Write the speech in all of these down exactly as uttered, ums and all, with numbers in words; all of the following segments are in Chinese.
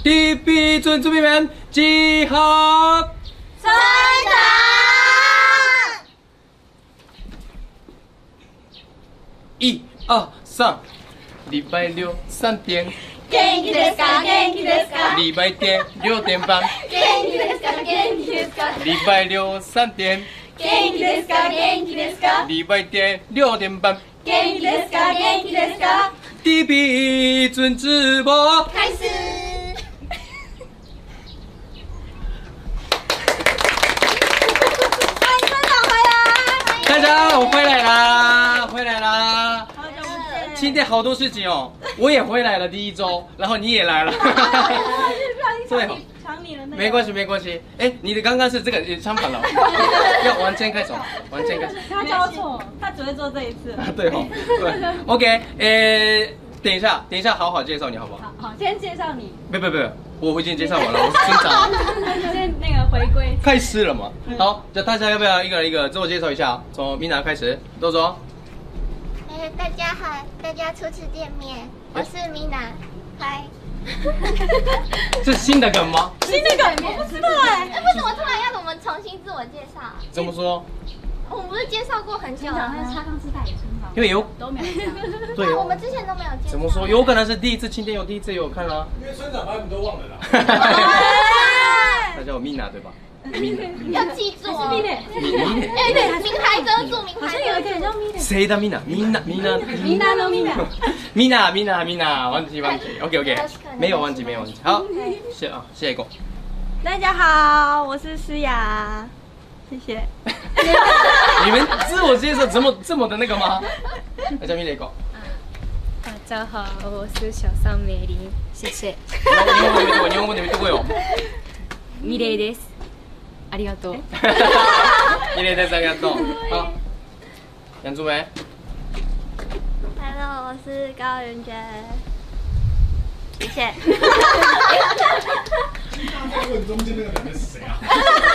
第一尊主编们集合。 村长。 一二三，礼拜六三点。 元気ですか？元気ですか？ 礼拜天六点半。 元気ですか？元気ですか？ 礼拜六三点。 元気ですか？元気ですか？ 礼拜天六点半。 元気ですか？元気ですか？ 第一尊直播开始。欢迎村长回来！ 大家，我回来啦，回来啦！今天好多事情哦，我也回来了第一周，然后你也来了，对哦， 抢你了那个。 没关系没关系。哎，你的刚刚是这个也相反了，要往前开手，往前开手。 他教错，他只会做这一次。 对哦，对 ，OK， 呃，等一下，等一下，好好介绍你好不好？ 好好，先介绍你。 不不不，我已经介绍完了，我是村长。 先那个回归。 开始了嘛？好，那大家要不要一个人一个自我介绍一下？从米娜开始，豆总。 哎，大家好，大家初次见面，我是米娜，嗨。 这是新的梗吗？ 新的梗我不知道哎。 为什么突然要我们重新自我介绍？ 怎么说？ 我们不是介绍过很久了吗？ 他刚是代言村长， 因为有都没有这样。 对那我们之前都没有介绍。 怎么说？有可能是第一次，今天有第一次有看啦。 因为村长把你们都忘了啦。 他叫我 Mina 对吧 ？Mina， 要记住哦。 米内， 哎，对，名牌遮住，名好像牌遮住。 有一个人叫米内。 谁的 Mina？Mina，Mina，Mina， 米娜呢？米娜。 Mina，Mina，Mina，忘记忘记 ，OK OK， 没有忘记没有忘记。好，谢啊，谢谢哥。 大家好，我是诗雅，谢谢。 你们自我介绍怎么这么的那个吗？大家米雷哥。 大家好，我是小桑美玲，谢謝。 日本語で見てこい、日本語で見てこいよ。 ミレイです。ありがとう。 ミレイです、ありがとう。好，杨竹梅。 Hello， 我是高圆圆，谢谢。 问中间那个男的是谁啊？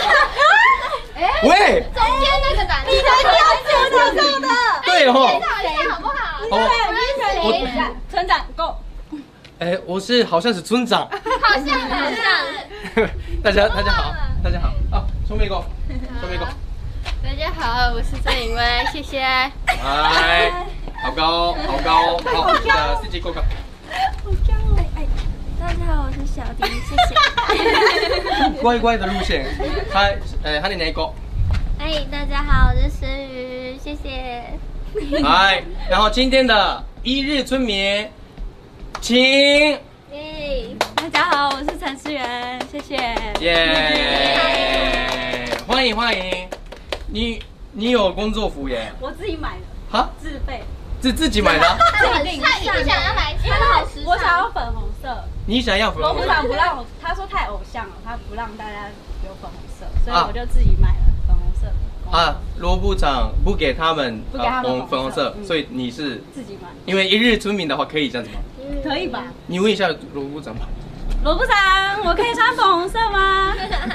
喂， 中间那个男的，你才要介绍上的。 对哦。 介绍一下好不好？ 哦， 我是谁？ 村长 Go。 哎，我是好像是村长。 好像好像。 大家大家好，大家好。啊，聪明哥，聪明哥。 大家好，我是郑颖薇，谢谢。 哎，好高，好高，好，这个司机过高。 好cao哦！哎， 大家好，我是小迪，谢谢。 乖乖的路线。他，呃，他的哪一个？ 哎，大家好，我是诗雨，谢谢。 哎，然后今天的一日村民，请。 耶。 大家好，我是陈思源，谢谢。 耶！欢迎欢迎，你你有工作服耶？ 我自己买的， 哈， 自费。 自自己买的？ 他一直想要来，穿的好时尚。 我想要粉红色。 你想要粉红色？ 罗部长不让我，他说太偶像了，他不让大家有粉红色，所以我就自己买了粉红色的。 啊，罗部长不给他们不给他们粉粉红色， 嗯所以你是自己买， 因为一日村民的话可以这样子吗？ 可以吧？ 你问一下罗部长吧。 罗部长，我可以穿粉红色吗？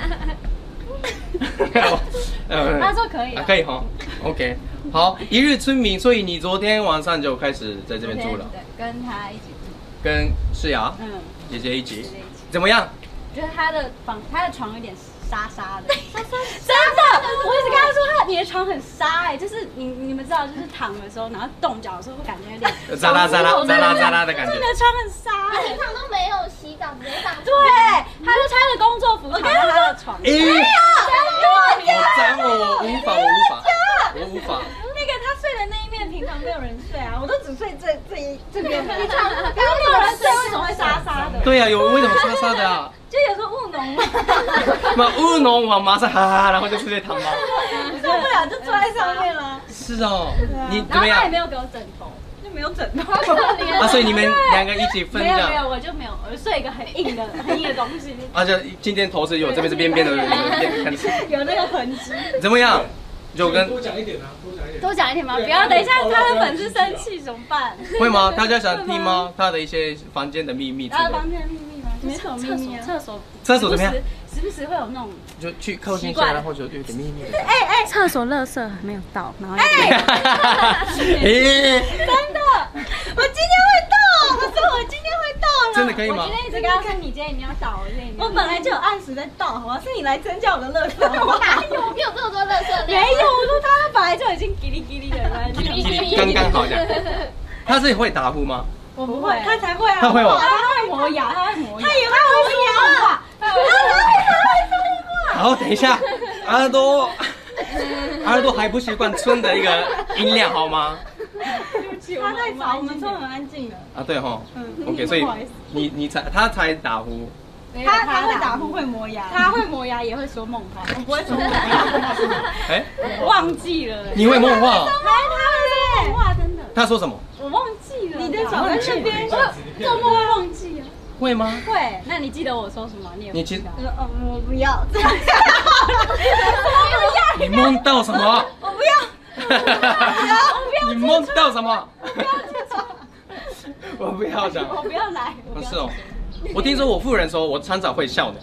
呃他说可以啊可以哈。OK， 好，一日村民，所以你昨天晚上就开始在这边住了， 对，跟他一起住。 跟世雅嗯， 姐姐一起， 姐姐一起。 怎么样？ 觉得他的房，他的床有点沙沙的，沙沙真的，我一直跟他说他你的床很沙哎、欸，就是你你们知道，就是躺的时候，然后动脚的时候会感觉有点扎拉扎拉扎拉扎拉的感觉就是你的床很沙、欸， 平常都没有洗澡，直接上对，他就穿着工作服躺在他的床上， 哎， 真好脏哦，我无法，我无法，我无法。 那个他睡的那一面，平常没有人睡啊，我都只睡这这一这边的，因为没有人睡，为什么会沙沙的？ 对呀、啊，有为什么沙沙的啊？ 就有时候务农嘛， 那乌龙王马上哈哈哈，然后就直接躺吗？ 受不了就坐在上面了。 是哦，你怎然后他也么样？ 没有给我枕头，就没有枕头。 啊，所以你们两个一起分这样。 没有没有，我就没有，我就睡一个很硬的很硬的东西， 而且今天头是有这边是边边的， 有那个痕迹。 怎么样？就跟多讲一点啊，多讲一点。 多讲一点吗？不要等一下他的粉丝生气怎么办？ 会吗？大家想听吗？他的一些房间的秘密之类的。 他的房间的秘密吗？没什么秘密啊。厕所厕所怎么样？ 时不时会有那种， 就去靠近一下，然后就有点秘密的。 哎哎，厕所垃圾还没有到，然后哎， 哎， 真的，我今天会到，我说我今天会到了。 真的可以吗我今？天一直跟他说你今天一定要倒，我今天一定要倒。我本来就有按时在倒，好吧？是你来增加我的乐色，好不好？ 哪有？你有这么多垃圾没有，我说他本来就已经叽哩叽哩的在叽里叽里，刚刚好这样。他是会打呼吗？ 我不会，他才会啊。 他会哦他会磨牙，他会磨牙，他也会磨牙。他会，他会， 好，等一下，耳朵，耳朵还不习惯村的一个音量好吗？ 他在吵，我们村很安静的。 啊，对哈， 嗯 OK， 所以你你才他才打呼， 他他会打呼，会磨牙，他会磨牙也会说梦话，我不会说梦话。 哎， 忘记了。 你会梦话？ 他他会梦话，真的。 他说什么？ 我忘记了。你的脚在这边，做梦会忘记啊？ 会吗？ 会。那你记得我说什么？你也你记？ 哦，我不要。 你梦到什么？ 我不要。 你梦到什么？我不要讲。 我不要来。 不是哦，我听说我夫人说我常常会笑的。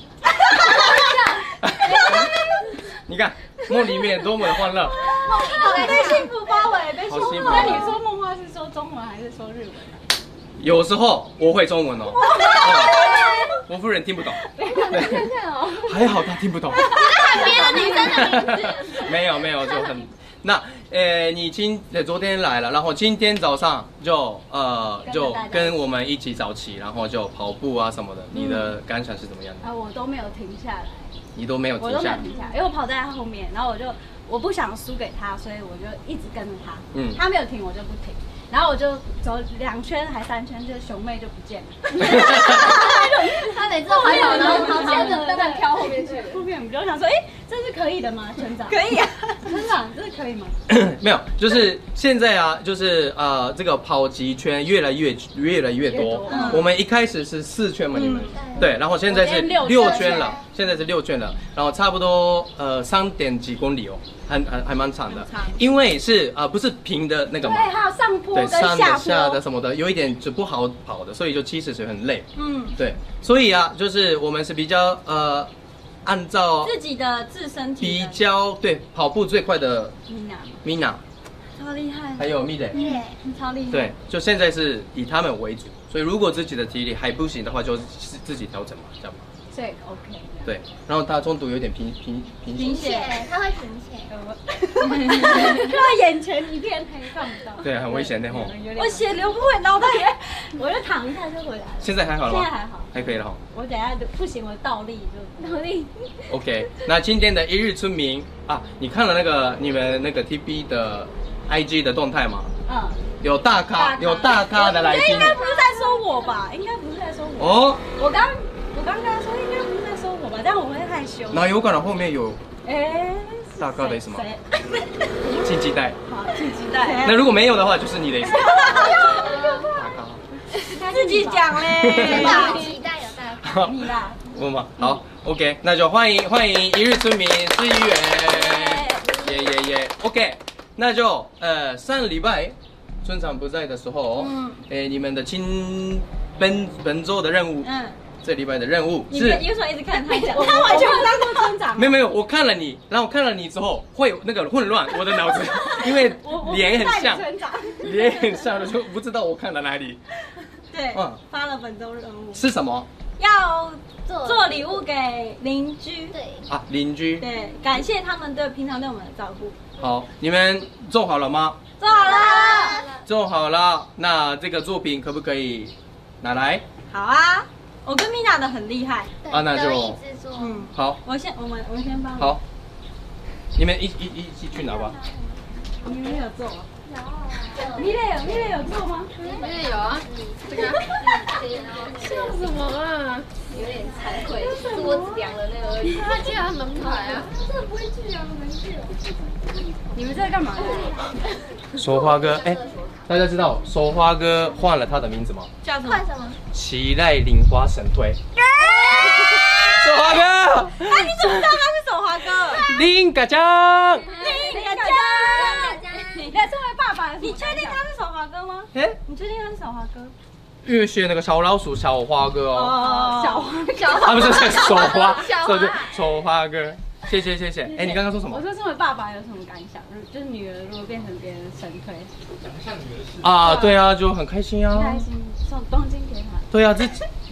你看梦里面多么的欢乐。 被幸福包围，被幸福。那你说梦话是说中文还是说日文？ 有时候我会中文哦，我夫人听不懂。还好她听不懂。 别的女生的名字。 没有没有，就很那呃，你今呃昨天来了，然后今天早上就呃就跟我们一起早起，然后就跑步啊什么的，你的感想是怎么样的？ 啊，我都没有停下来。 你都没有停我都没下有停下来，因为我跑在他后面，然后我就我不想输给他，所以我就一直跟着他。 嗯， 他没有停，我就不停。然后我就走两圈还三圈，这熊妹就不见了。 他每次都还有，然后他接着慢慢飘后面去。 后面我就想说，哎，这是可以的吗，村长？可以啊，村长，这是可以吗？ 没有，就是现在啊，就是呃，这个跑极圈越来越越来越多。我们一开始是四圈嘛，你们对，然后现在是六圈了，现在是六圈了，然后差不多呃三点几公里哦，还还还蛮长的，因为是呃不是平的那个嘛， 对，还有上坡对， 跟上的下坡下的什么的，有一点就不好跑的，所以就其实是很累。 嗯， 对，所以啊，就是我们是比较呃按照自己的自身体比能。 较对跑步最快的 Mina Mina， 超厉害， 还有 Mide。 耶， 超厉害。 对，就现在是以他们为主，所以如果自己的体力还不行的话，就是自己调整嘛，这样嘛。 所以 OK 的。 对，然后他中途有点贫贫贫贫血， 血，他会贫血。 就他眼前一片黑，看不到。 对，很危险的吼。 我血流不回脑袋，我就躺一下就回来了。 现在还好了吗？ 现在还好， 还可以了哈。 我等下就不行，我倒立就倒立。 OK，那今天的一日村民啊，你看了那个你们那个 T B 的 I G 的动态吗？ 嗯， 有大咖，有大咖的来宾应。该不是在说我吧？应该不是在说我。 哦， 我刚我刚跟他说，应该不是在说我吧？这样我会害羞。 那有可能后面有哎， 大咖的意思吗？ 谁？ 请期待。 好，请期待。 那如果没有的话，就是你的意思。大咖。 自己讲嘞。 大期待有大咖。 你啦。 我吗？好 ，OK， 那就欢迎欢迎一日村民施一元，耶耶耶 ，OK， 那就呃上礼拜村长不在的时候，嗯，哎你们的亲本本周的任务，嗯，这礼拜的任务是， 你为什么一直看他讲？他完全不当过村长。 没有没有，我看了你，然后我看了你之后会那个混乱我的脑子，因为脸很像，脸很像的就不知道我看了哪里。 对，发了本周任务是什么？ 要做礼物给邻居。 对啊，邻居。 对，感谢他们对平常对我们的照顾。 好，你们做好了吗？ 做好了。 做好了，那这个作品可不可以拿来？ 好啊，我跟 Mina 的很厉害。 啊，那就制作。 嗯， 好。 我先，我们我们先帮。 好，你们一一一起去拿吧。 你们有做？有。米蕾有米蕾有做吗？ 米蕾有啊。这个。笑什么啊？有点惭愧，桌子量了那个而已。他居然门牌啊！他真的不会去量门去。 你们在干嘛？ 手花哥，哎，大家知道手花哥换了他的名字吗？ 叫什么？ 换什么？ 期待莲花神推。手花哥。 啊，你怎么知道他是手花哥？ 林嘎江。 林嘎江。你身为爸爸，你确定他是手花哥吗？ 哎， 你确定他是手花哥？ 因为学那个小老鼠小花哥哦。 哦，小花小啊，不是是手花，手就手花哥。谢谢谢谢。哎，你刚刚说什么？ 我说身为爸爸有什么感想？就是女儿如果变成别人的神推， 讲像女儿是啊，对啊，就很开心啊。 开心送东京给他。 对啊，这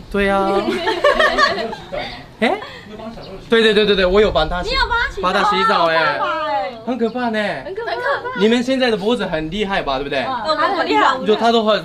对呀。哎，对对对对对，我有帮他洗， 你有帮他洗帮他洗澡哎，很可怕呢。 很可怕。 你们现在的脖子很厉害吧？对不对？ 我很厉害， 就他都会，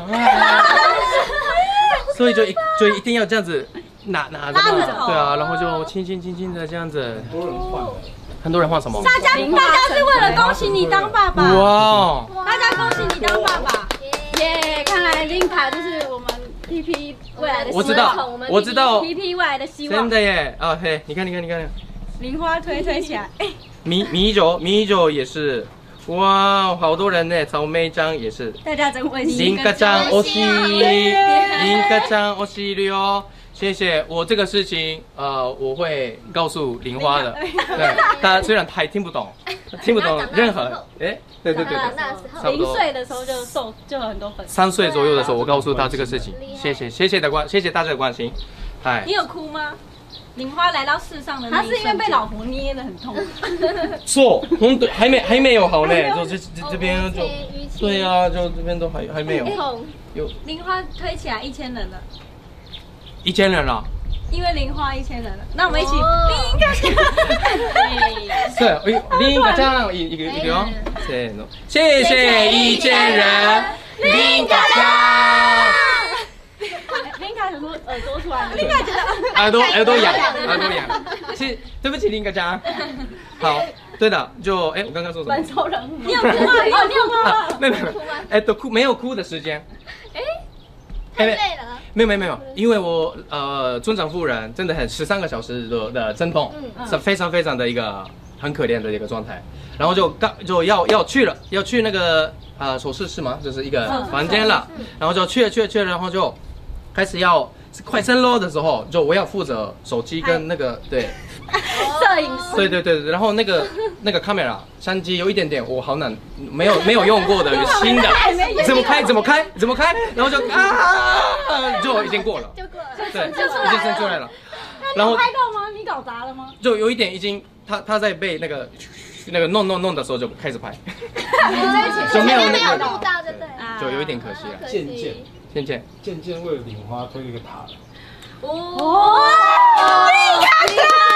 所以就一就一定要这样子拿拿着嘛，对啊，然后就轻轻轻轻的这样子。 很多人换的。 很多人换什么？ 大家大家是为了恭喜你当爸爸。 哇！ 大家恭喜你当爸爸。耶！看来林卡就是我们 P P 未来的希望。 我知道，我知道 P P 未来的希望。 真的耶！啊嘿，你看你看你看。 零花推推起来。 米米酒米酒也是。哇，好多人呢，草莓酱也是。 大家真温馨。 林卡酱欧西，林卡酱欧西里哦。谢谢，我这个事情，呃，我会告诉玲花的。对，他虽然还听不懂，听不懂任何，哎，对对对对，差不多。 零岁的时候就瘦，就有很多粉丝。 三岁左右的时候，我告诉他这个事情。谢谢，谢谢的关，谢谢大家的关心。 嗨，你有哭吗？玲花来到世上的那一瞬间，他是因为被老婆捏得很痛。 错，红的还没还没有好呢，就这这这边就，对啊，就这边都还还没有。 有。玲花推起来一千人了。 一千人了， 因为零花一千人了，那我们一起零个奖， 对，零个奖，一一个一个哦，谢谢一千人，零个奖。 林卡想说耳朵出来了，林卡觉得耳朵耳朵痒，耳朵痒，是对不起零个奖。好，对的，就哎，我刚刚说什么？ 本周人物，你有哭吗？哦，你有哭吗？ 没有没有，哎，都哭没有哭的时间。 哎。太累了， 没有没有没有，因为我呃村长夫人真的很十三个小时的的阵痛，嗯、是非常非常的一个很可怜的一个状态，然后就刚就要要去了，要去那个呃手术室嘛，就是一个房间了，然后就去了去了去了，然后就开始要快升楼的时候，就我要负责手机跟那个对。 摄影师， 对对对对，然后那个那个 camera 相机有一点点，我好难，没有没有用过的新的，怎么开怎么开怎么开，然后就啊，就已经过了， 就过了， 对，就生出来了。 然后拍到吗？你搞砸了吗？ 就有一点已经，他他在被那个那个弄弄弄的时候就开始拍， 就没有那个录到，就对， 就有一点可惜了。 渐渐渐渐渐渐为了领花推了一个塔。 哦，林卡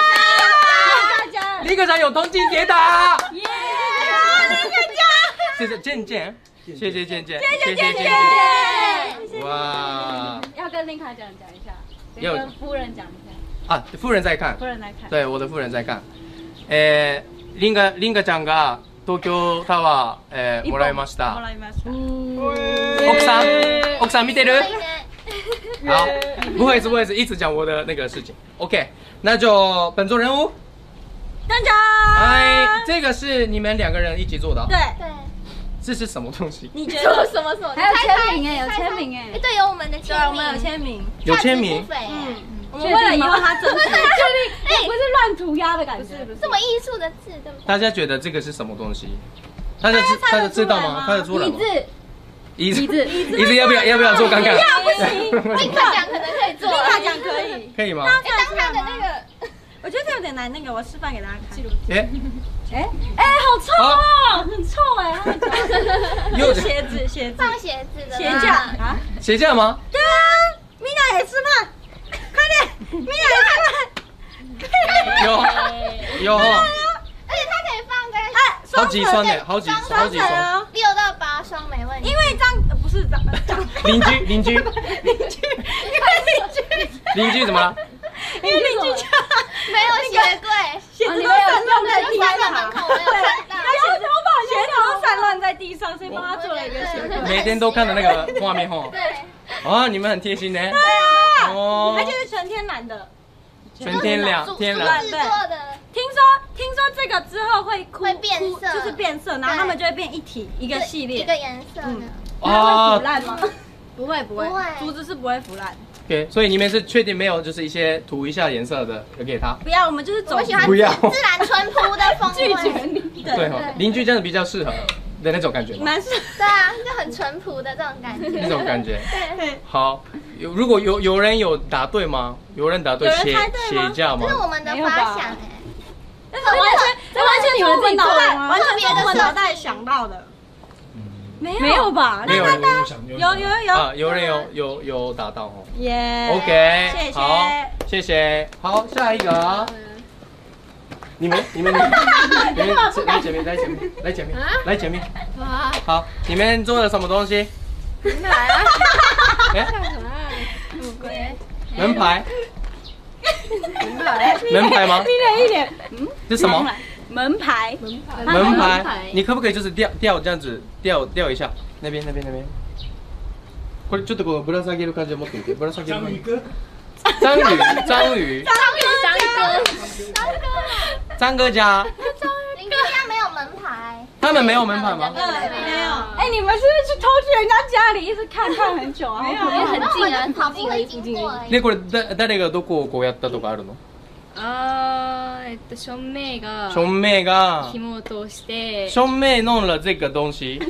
奖， 林科长有同情跌打， 耶！林卡奖， 谢谢渐渐，谢谢渐渐， 谢谢渐渐， 哇！ 要跟林卡奖讲一下，要跟夫人讲一下啊，夫人在看， 夫人在看， 对，我的夫人在看。えー、リンガリンガちゃんが東京タワー、えー、もらいました。 もらいました。 奥さん、奥さん見てる？好，不会是不会是一直讲我的那个事情。OK， 那就本周人物。 站长。 哎，这个是你们两个人一起做的。 对对。 这是什么东西？ 你觉得什么什么？ 还有签名哎，有签名哎。 哎，对，有我们的签名。 我们有签名。 有签名。 嗯。 我们为了以后他真实，确定哎，不是乱涂鸦的感觉， 这么艺术的字，对不对？ 大家觉得这个是什么东西？大家知大家知道吗？看得出来吗？ 椅子。 椅子，椅子要不要要不要做看看？ 不行，立刻讲可能可以做， 立刻讲可以， 可以吗？ 哎，当他的那个， 我觉得这有点难，那个我示范给大家看。 哎哎哎，好臭哦，很臭哎，有鞋子鞋子放鞋子的鞋架啊， 鞋架吗？ 对啊，米娜也示范，快点，米娜也示范， 有有， 而且它可以放个哎， 好几双呢，好几好几双， 六到八双没问题。 因为张不是张张邻居邻居邻居，因为邻居邻居怎么了？ 因为邻居家没有鞋柜， 鞋子都散乱在地上， 门口没有看到， 鞋子都把鞋子都散乱在地上，所以帮他做了一个鞋柜。 每天都看的那个画面吼。 对。 啊，你们很贴心呢。 对啊。 哦。 而且是全天然的。 全天然，天然。 制作的。 听说听说这个之后会会变色， 就是变色，然后它们就会变一体一个系列， 一个颜色的。 它会腐烂吗？不会不会， 不会， 竹子是不会腐烂。 对，所以你们是确定没有就是一些涂一下颜色的有给他？ 不要，我们就是走。 我喜欢不要自然淳朴的风味。 拒绝你。 对哈，邻居这样子比较适合的那种感觉吗？ 蛮适。 对啊，就很淳朴的这种感觉。 那种感觉。 对。 好，有如果有有人有答对吗？有人答对鞋鞋架吗？ 这是我们的发想哎。 但是完全，这完全是我们脑袋，完全是我们脑袋想到的。没有没有吧？ 没有人抢，有有有有啊，有人有有有打到哦。 耶 OK， 谢谢好，谢谢。好，下一个。你们你们你们来前面来前面来前面来前面。好，你们做了什么东西？ 来啊！ 哎，门牌。 门牌。 门牌吗？ 一点一点，嗯， 这是什么？ 门牌。 门牌。 门牌。你可不可以就是调调这样子调调一下？那边那边那边。これちょっとこうぶら下げる感じで持ってみて。ぶら下げる感じ。章鱼，章鱼， 章鱼，章哥， 张哥家， 邻居家没有门牌， 他们没有门牌吗？ 没有。哎，你们是不是去偷去人家家里一直看看很久啊？没有， 因为很近啊， 好附近而已，附经近而已。 过而已。 でこれだ誰がどこをこうやったとかあるの？ あー、えっと正面が兄妹が紐を通して、 兄妹弄了这个东西，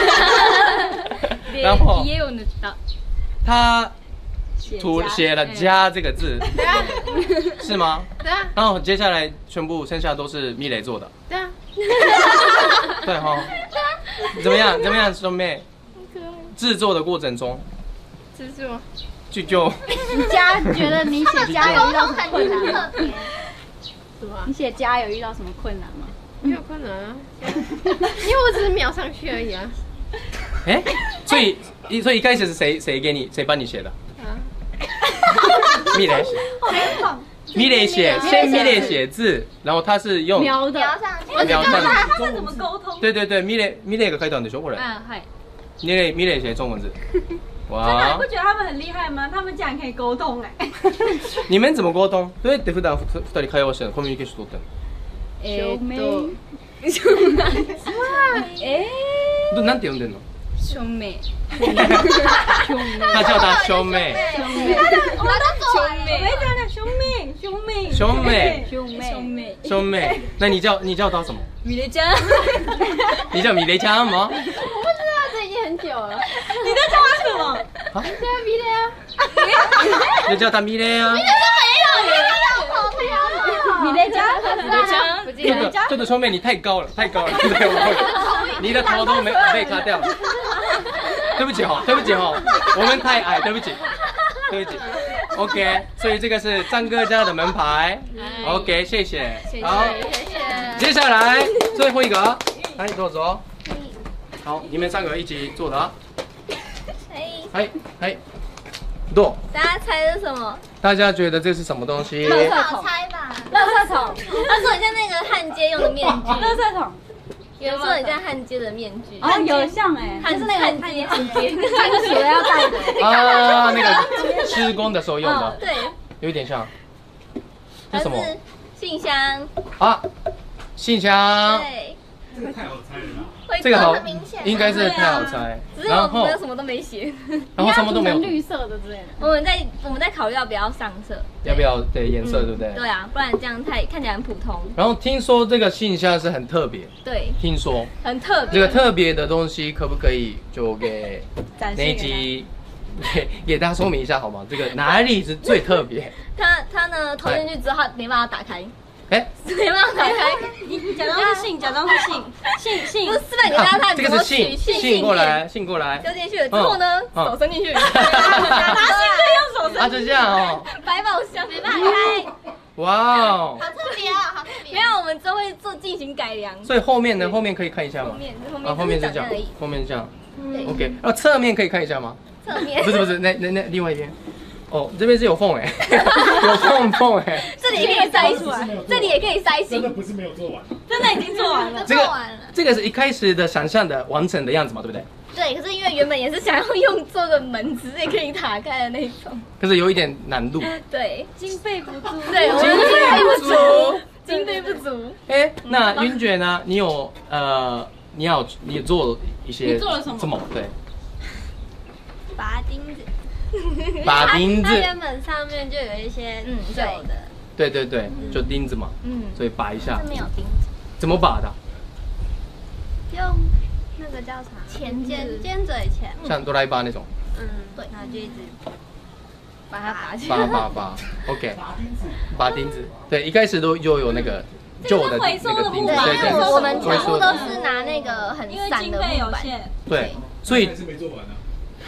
で然后家を塗った。 他涂写了“家”这个字， 对啊， 是吗？ 对啊， 然后接下来全部剩下都是米蕾做的， 对啊。 对哈。怎么样？怎么样，兄妹？制作的过程中， 制作。 就就你家觉得你写家有遇到什么困难吗？ 特别。 什么？ 你写家有遇到什么困难吗？ 没有困难啊，因为我只是描上去而已啊。 哎，所以一所以一开始是谁谁给你谁帮你写的？ 啊。 米蕾写，米蕾写，先米蕾写字，然后他是用瞄的， 描上去。 描上去。 他们怎么沟通？ 对对对，米蕾米蕾が書いたんでしょこれ。 啊，はい。 米蕾米蕾写中文字。 真的，你哇不，觉得他们很厉害吗？他们竟然可以沟通哎！ 你们怎么沟通？どうやって普段二人会話してるの？コミュニケーション取ってるえーっと、 哎， の？なんて呼んでんの？ 正面。 他叫他兄妹。 我们都做完了。 没讲的兄妹，兄妹， 兄妹， 兄妹，兄妹， 兄妹，那你叫你叫他什么？ 米雷江。 你叫米雷江吗？ 我不知道，这已经很久了。 你在叫他什么？ 啊？ 对啊，米雷啊。 就叫他米雷啊。 米雷家， 米雷江，不记这个得。 这个兄妹你太高了，太高了，对我你的头都没被卡掉了。对不起哈，对不起哈，我们太矮，对不起，对不起。OK， 所以这个是张哥家的门牌。OK， 谢谢。好， 谢谢。 接下来最后一个，来どうぞ。好，你们三个一起做的啊。 哎， 哎哎，どう？ 大家猜是什么？ 大家觉得这是什么东西？ 好猜吧。 垃圾桶， 他说很像那个汉街用的面具， 垃圾桶， 有说很像汉街的面具。 哦，有像哎， 汉是那个汉街，汉街， 穿鞋要戴的。 啊，那个施工的时候用的， 对， 有一点像。 它是这什么？ 信箱。 啊，信箱。 对， 这个太好猜了啦。 会这个好很明显。 应该是太好猜。 只是我然后们什么都没写。 然后什么都没有。 绿色的之类的。 我们在我们在考虑要不要上色。 要不要对颜色，对不对？ 对啊，不然这样太看起来很普通。 然后听说这个信箱是很特别， 对， 听说很特别。 这个特别的东西可不可以就给那一展示给集给给大家说明一下好吗？这个哪里是最特别？ 它它呢投进去之后没办法打开， 哎， 没办法打开。 你假装是信，假装是信，信信不是示范给大家看这个是信信过来，信过来， 丢进去了之后呢， 嗯手伸进去， 拿信可以用手啊，就这样哦， 百宝箱没办法开。 哇哦！ 好特别啊，好特别。没有，我们之后会做进行改良。 所以后面呢？后面可以看一下吗？ 后面后啊，后面面是这样而已， 后面是这样。 对 OK， 然后侧面可以看一下吗？ 侧面不是不是，那那那另外一边。哦，这边是有缝哎，有缝缝哎。 这里也可以塞出来，这里也可以塞真的信。 不是没有做完， 真的已经做完了。 这个做完了。 这个是一开始的想象的完成的样子嘛，对不对？ 对，可是因为原本也是想要用做个门，直接可以打开的那种。 可是有一点难度。 对， 经费不足， 对，我们经费不足， 经费不足。 哎，那云卷呢？你有呃，你有你有做一些你做了什么什么？对， 拔钉子。 拔钉子它原本上面就有一些嗯旧的， 对对对，就钉子嘛， 嗯， 所以拔一下这。没有钉子， 怎么拔的？ 用那个叫啥？钳尖尖嘴钳。 像哆啦 A 梦那种， 嗯，对，然后就一直把它拔起拔来。 拔拔，OK，拔钉子。对，一开始都就有那个旧的回收的那个钉子， 对， 对对因为我们全部都回收的， 是拿那个很因为散的经费有木板。 限， 对，所以还是没做完啊。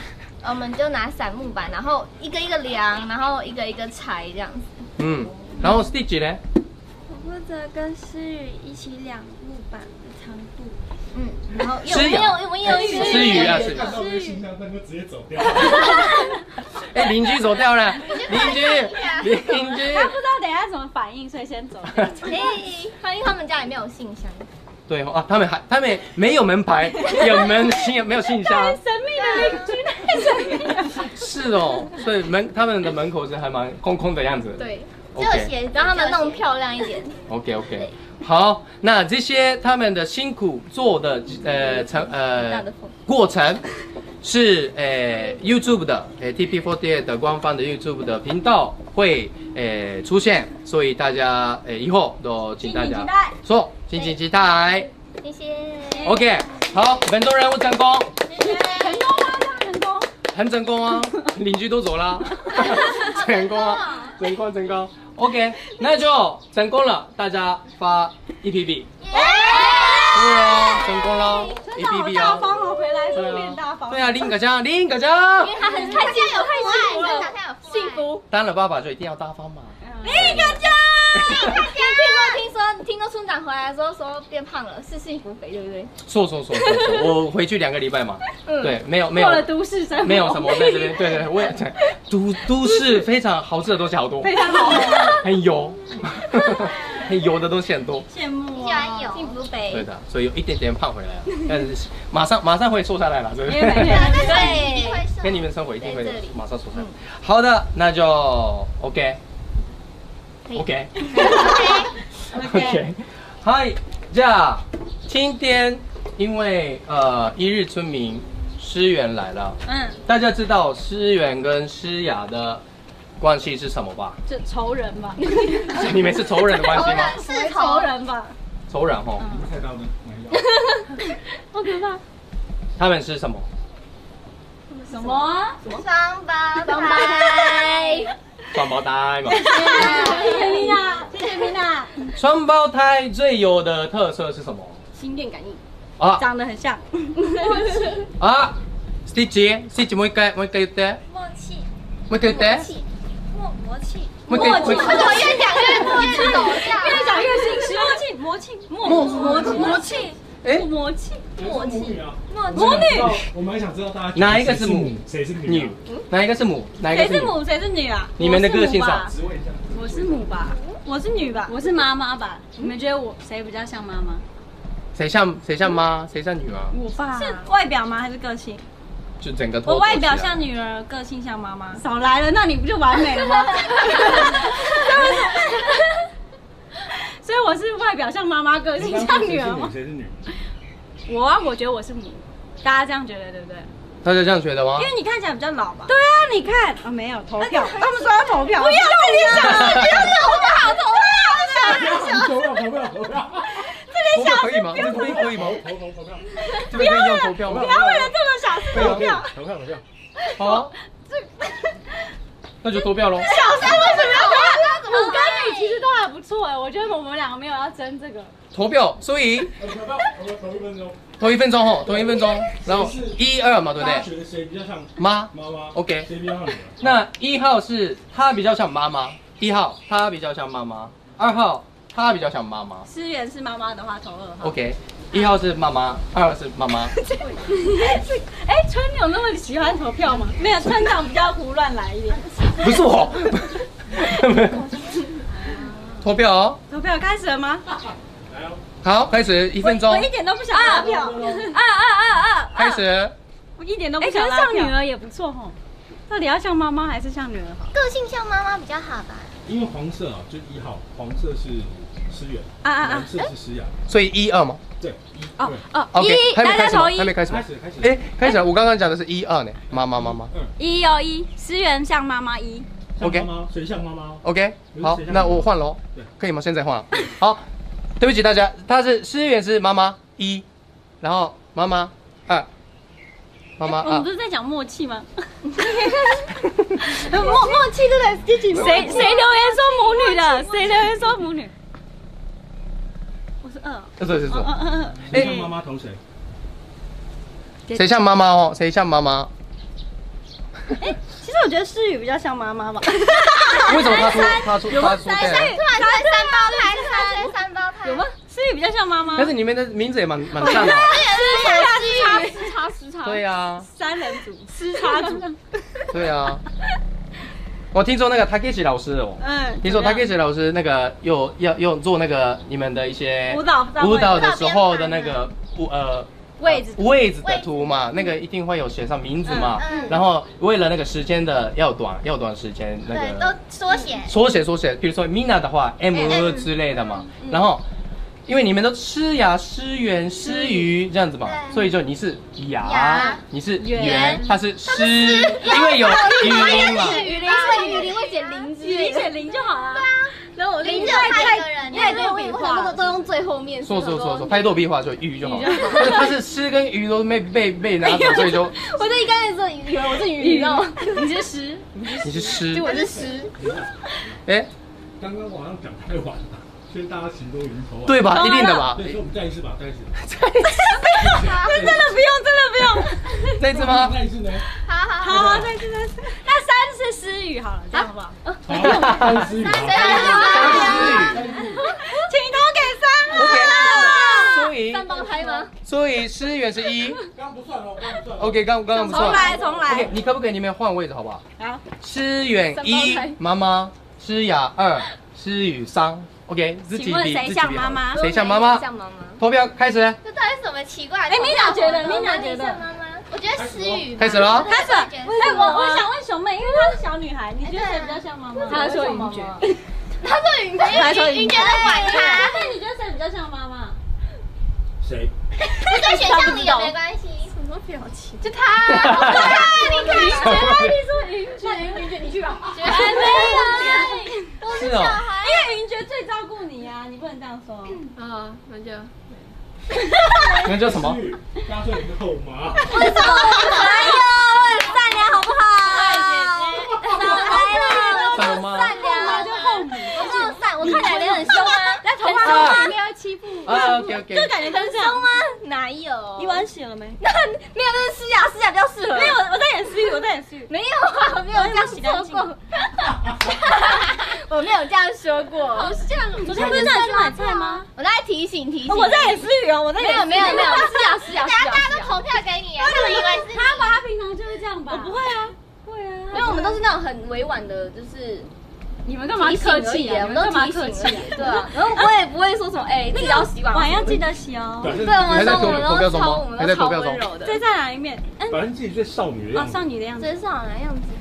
我们就拿散木板，然后一个一个量，然后一个一个裁这样子。 嗯，然后 Stitch 呢？ 我负责跟诗雨一起量木板的长度。 嗯，然后有诗雅没有有没有一个诗雨啊，是。 看到那个信箱单就直接走掉。 哎，邻居走掉了，邻居，邻居。 他不知道等一下怎么反应，所以先走掉。 哎，反正他们家也没有信箱。 对啊，他们还他们没有门牌，有门信没有信箱。 神秘的邻居，太神秘了。 是哦，所以门他们的门口是还蛮空空的样子。 对，就 OK 写让他们弄漂亮一点。 OK OK， 好，那这些他们的辛苦做的呃成呃过程是呃 YouTube 的呃 T P 四十八 的官方的 YouTube 的频道会呃出现，所以大家呃以后都请大家说敬请期待。 谢谢。 OK， 好，本周任务成功， 成功吗？这样成功？ 很成功啊，邻居都走了，成功啊，成功成功。OK， 那就成功了，大家发一 P B。对啊，成功了，一 P B 啊。 大方哦，回来是对啊变大方。 对啊，另一个奖，另一个奖。 因为他很太幸福，太幸福了，幸福。 当了爸爸就一定要大方嘛。 另一个奖。听说听说听说村长回来的时候说变胖了，是幸福肥对不对？ 说说说说说，我回去两个礼拜嘛。对，没有没有。 过了都市生活。 没有什么在这边，对对，我也都都市非常好吃的东西好多， 非常好， 很油，很油的东西很多。 羡慕喜欢有啊。 幸福肥。 对的，所以有一点点胖回来了，但是马上马上会瘦下来了，对不因为每对？ 天对。 跟你们生活一定会在这里马上瘦下来。好的，那就 OK。OK。OK。はい、じゃあ今天因为呃一日村民诗媛来了， 嗯， 大家知道诗媛跟诗雅的关系是什么吧？ 就仇人吧， 你们是仇人的关系吗？ 是仇人吧？ 仇人吼， 太高的没有。 好可怕。 他们是什么？ 什么啊？ 双胞胎。 双胞胎嘛。 谢谢米娜，谢谢米娜。 双胞胎最有的特色是什么？ 心电感应， 啊长得很像。 啊 ，Stitch Stitch もう一回もう一回言って。 默契， もう一回言って。 默默契， もう一回もう一回。 为什么越讲越默契？ 越讲越心虚。默契，默契，默默契，默契， 哎， 默契。 默契，默母女。 我蛮想知道大家哪一个是母， 谁是女女啊？， 哪一个是母，哪一个是女？ 谁是母，谁是女啊？ 你们的个性上， 只问一下。 我是母吧，我是女吧，我是妈妈吧？你们觉得我谁比较像妈妈？ 谁像谁像妈，谁像女儿？ 我爸是外表吗？还是个性？ 就整个脱。 我外表像女儿，个性像妈妈。少来了，那你不就完美了吗？所以我是外表像妈妈，个性像女儿吗？ 谁是女？ 我啊，我觉得我是母，大家这样觉得对不对？ 大家这样觉得吗因？为你看起来比较老吧？对啊，你看啊，没有投票，他们说要投票，不要这里想，不要投票，投票， 投票投票投票， 投票可以吗？这边可以吗？ 投投投票， 这边可以用投票吗？ 不要为了这么小事投票。 投票投票。 好，那就投票喽。 小事为什么要投票？母跟女其实都还不错哎，我觉得我们两个没有要争这个。 投票，所以投票投投一分钟。 投一分钟吼，投一分钟，然后一二嘛，对不对？ 大家觉得谁比较像妈妈妈 OK 谁比较像女儿？ 那一号是他比较像妈妈，一号他比较像妈妈，二号他比较像妈妈。 思源是妈妈的话投二号。 OK， 一号是妈妈，二号是妈妈。 哎，村有那么喜欢投票吗？没有，村长比较胡乱来一点。 不是我。投票哦， 投票开始了吗？ 来哦， 好，开始一分钟我，一点都不想拉票。二二二二开始。 我一点都不想拉票。像女儿也不错吼。到底要像妈妈还是像女儿好？ 个性像妈妈比较好吧？ 因为黄色啊，就一号，黄色是思源， 啊啊啊蓝色是诗雅， 所以一二嘛。 对，一哦对， 哦， OK， 一， 还没开始吗大家投？一还。没开始吗开？始开始， 哎，开始了。我刚刚讲的是一二呢，妈妈妈妈。 嗯， 一哦一，思源像妈妈一。 像 OK 妈妈，谁像妈妈？ OK，好谁，像那我换喽对， 可以吗？现在换了。好，对不起大家，他是思源是妈妈一，然后妈妈二，妈妈二我们不。是在讲默契吗？默默契真的自己。谁谁留言说母女的？谁留言说母女？我是二。 这是是说， 嗯嗯嗯。 谁像妈妈投谁？ 谁像妈妈哦？谁像妈妈？ 哎，其实我觉得诗雨比较像妈妈吧。 为什么他说他说他说对？ 突然吹三胞胎，突然吹三胞胎， 有吗？诗雨比较像妈妈。 但是你们的名字也蛮蛮像的。 诗雨，时差时差。 对呀。 三人组，时差组。 对啊。我听说那个 Takeshi 老师哦，嗯，听说 Takeshi 老师那个有要有做那个你们的一些舞蹈舞蹈的时候的那个舞呃位置位置的图嘛，那个一定会有写上名字嘛，然后为了那个时间的要短要短时间那个都缩写缩写缩写，比如说 Mina 的话 M 之类的嘛，然后。因为你们都诗雅、诗媛、诗瑜这样子嘛，所以就你是雅，你是媛，他是诗，因为有语音嘛。 雨林是雨林会写林之类的， 你写林就好了。 对啊， 然后我林就太个人， 太多笔画都都用最后面。 说说说说，太多笔画就鱼就好。但是他是诗跟鱼都被被被拿走，所以就。 我就一开始说以为我是鱼，你知道吗？ 你是诗， 你是诗， 就我是诗。 哎， 刚刚我好像讲太晚了。所以大家情都云头啊， 对吧？一定的吧。 对，所以我们再一次吧，再一次。 再一次。 真的不用，真的不用。 再一次吗？ 再一次呢？ 好好好好，再一次，再一次。那三是诗雨好了，这样好不好？ 好，三诗雨。三诗雨。 请投给三。 OK。所以。 三胞胎吗？ 所以诗媛是一。 刚刚不算哦，刚刚不算。 OK， 刚刚刚不算。 重来，重来。 OK， 你可不可以你们换位置好不好？ 好。 诗媛一，妈妈；诗雅二，诗雨三。OK， 自己比谁像妈妈？ 谁像妈妈？ 像妈妈。 投票开始。 这到底是什么奇怪？ 哎，米娜觉得，米娜觉得妈妈，我觉得诗雨开始了。 开始。哎，我我想问熊妹，因为她是小女孩，你觉得谁比较像妈妈？ 她说云珏。 她说云珏，她说云珏在管她。 那你觉得谁比较像妈妈？ 谁？ 不对选项里也没关系。 什么表情？ 就她。你看， 你说云珏，云珏，你去吧。 还没有。 是哦。 因为云珏最照顾你呀，你不能这样说。 啊，那就。 那叫什么？ 刚刚说你是后妈。 为什么？哎呦，我很善良，好不好？少来了， 什么？ 善良就后母， 我这么善，我看起来脸很凶吗？ 在头发上应该要欺负。 啊 ，OK OK。 就感觉很凶吗？ 哪有？ 你碗洗了没？ 那没有，那是诗雅，诗雅比较适合。 没有，我在演诗雨，我在演诗雨。 没有啊，没有这样说过。我没有这样说过。好像， 昨天不是叫你去买菜吗？ 我在提醒提醒。 我在演诗雨哦，我在演。 没有没有没有，诗雅诗雅诗雅。 大家都投票给你，他们以为是他吧？他平常就是这样吧？我不会啊，会啊。 因为我们都是那种很委婉的，就是你们干嘛客气啊？ 我们都提醒而已，对啊。然后我也不会说什么，哎，自己要洗碗， 碗要记得洗哦。 对，我们都我们都超我们都超温柔的。 这在哪一面？ 反正自己最少女的样哦， 子。 少女的样子。 最少女的样子。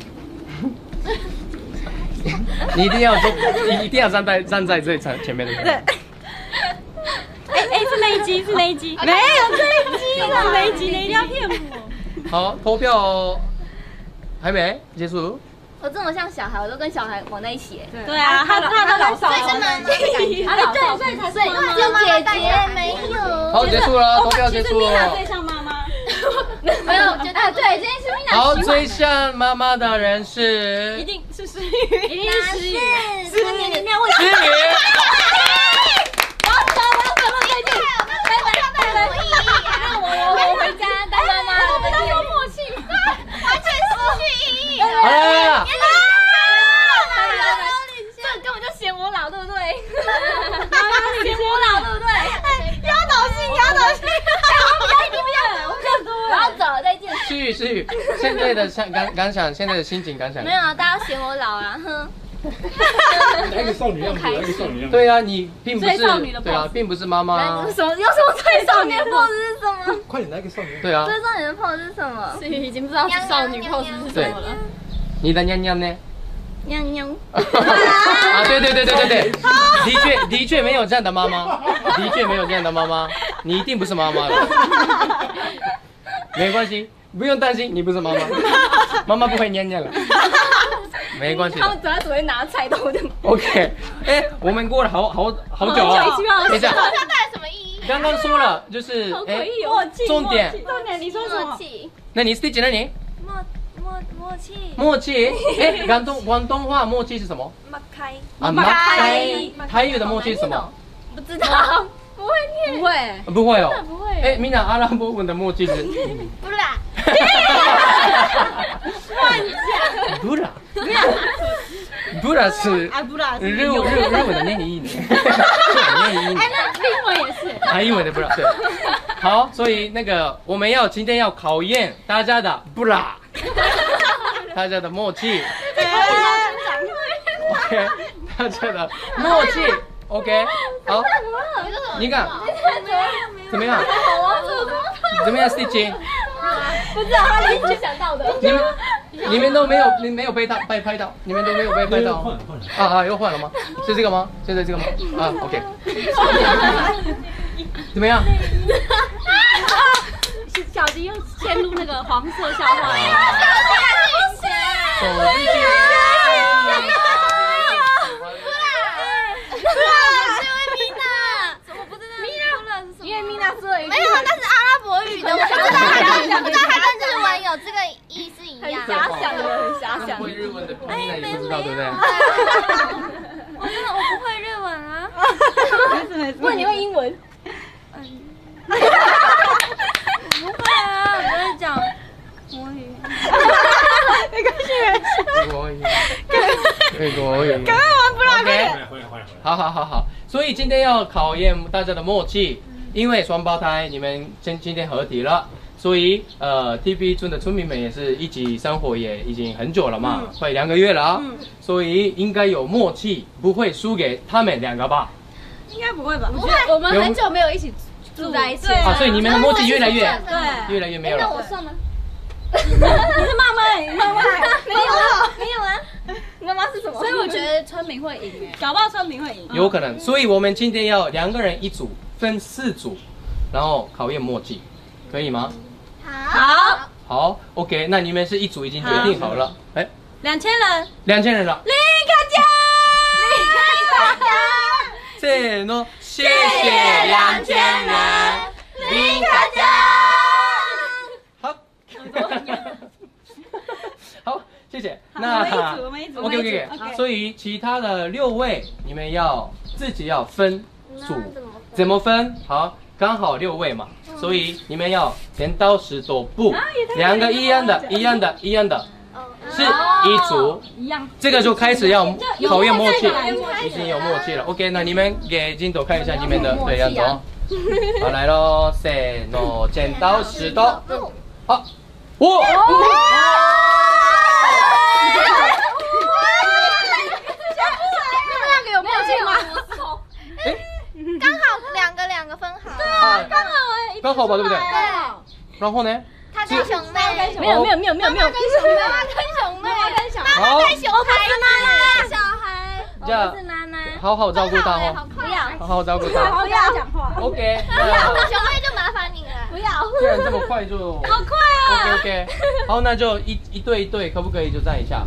你一定要坐，你一定要站在站在最前前面的。 对。哎哎，是那一集，是那一集，没有这一集了，那一集，你一定要骗我。 好，投票还没结束。 我这么像小孩，我都跟小孩玩在一起。 对啊，他他他老所以是妈妈的感觉。 他老少，所以才是妈妈。 就姐姐没有。 好，结束了，投票结束了。 最像妈妈。 没有，觉得对，这件事米娜。 好，最像妈妈的人是。 一定是诗雨，一定是诗雨。 这个年龄没有问题。 诗雨。 我要走，我要走了，再见。拜拜拜拜。那我我回家当妈妈了，我们有默契， 完全失去意义。 好了。 这根本就嫌我老，对不对？嫌我老，对不对？ 压倒性，压倒性。 我比较一定不要，我比较多。我要走了，再见。 诗雨，诗雨，现在的想感感想，现在的心情感想。 没有啊，大家嫌我老啊，哼。 来一个少女样子，来一个少女样子。 对啊，你并不是最少女的 pose 对啊，并不是妈妈啊。 什么？有什么最少女的 pose 是什么？ 快点来一个少女。 对啊。 最少女的 pose 是什么？ 所以已经不知道是少女 pose 是什么了。 你的娘娘呢？ 娘娘。 啊，对对对对对对，的确的确没有这样的妈妈，的确没有这样的妈妈，你一定不是妈妈的。没关系，不用担心，你不是妈妈，妈妈不会娘娘了。没关系。 他们只要只会拿菜刀的。 OK， 哎，我们过了好好好久啊。等一下， 投票到底什么意义？ 刚刚说了，就是哎，重点， 重点，你说什么？ 那你是第几呢？你默默默契。 默契，哎，广东广东话默契是什么？ 默开。 啊，默开。台语的默契是什么？ 不知道，不会念。 不会， 不会哦。 不会。 哎，闽南阿拉伯文的默契是？ 不是啦。 布拉是阿布拉日日日文的内衣呢，内衣呢。 哎，那英文也是。 啊，英文的布拉对。好，所以那个我们要今天要考验大家的布拉，大家的默契。OK， 大家的默契。OK， 好，你看怎么样？怎么样 ，Stitch？ 不知道他临时想到的。 你们你们都没有，你没有被他被拍到，你们都没有被拍到。 换了换了。 啊啊，又换了吗？是这个吗？现在这个吗？啊 ，OK。怎么样？ 小迪又陷入那个黄色笑话。 手机机。 因为米娜说了一句， 没有，那是阿拉伯语的，我不知道它跟不知道它跟日文有这个意思一样。 遐想的，很遐想。 会日文的米娜也不知道，对不对？ 我真的我不会日文啊。 没事没事。问你会英文？ 嗯。我不会啊，我在讲国语。 没关系没事。 国语。美国语。 赶快玩布拉克。 回来回来回来。 好好好好，所以今天要考验大家的默契。因为双胞胎你们今今天合体了，所以呃 T B 村的村民们也是一起生活也已经很久了嘛，嗯、快两个月了啊，嗯、所以应该有默契，不会输给他们两个吧？ 应该不会吧？不会，我们很久没有一起住在一起了， 啊，所以你们的默契越来越对， 越来越没有了。 那我算吗？ 你是妈妈，你妈妈没有啊，没有啊。妈妈是什么？ 所以我觉得村民会赢哎，搞不好村民会赢。 有可能，所以我们今天要两个人一组，分四组，然后考验默契，可以吗？ 好。 好 ，OK， 那你们是一组已经决定好了，哎， 两千人， 两千人了。 林卡家，林卡家， せーの，谢谢两千人，林卡家。好。好，谢谢。那 OK OK OK， 所以其他的六位你们要自己要分组，怎么分？好，刚好六位嘛，所以你们要剪刀石头布，两个一样的，一样的，一样的，是一组，一样。这个就开始要考验默契，已经有默契了。OK， 那你们给镜头看一下你们的对样子哦。好，来喽，せーの，剪刀石头布，好。哇！ 那个有默契吗？ 哎，刚好两个两个分好。 对啊，刚好哎， 刚好吧，对不对？ 对。 然后呢？ 他跟熊妹， 没有没有没有没有没有跟熊妹，妈妈跟熊妹，妈妈跟熊妹，妈妈跟熊孩子，小孩， 我是奶奶。 好好照顾他哦， 不要， 好好照顾他。 不要讲话。 OK， 那熊妹就麻烦你了， 不要。 既然这么快就， 好快啊 ！OK OK， 好，那就一一对一对，可不可以就站一下？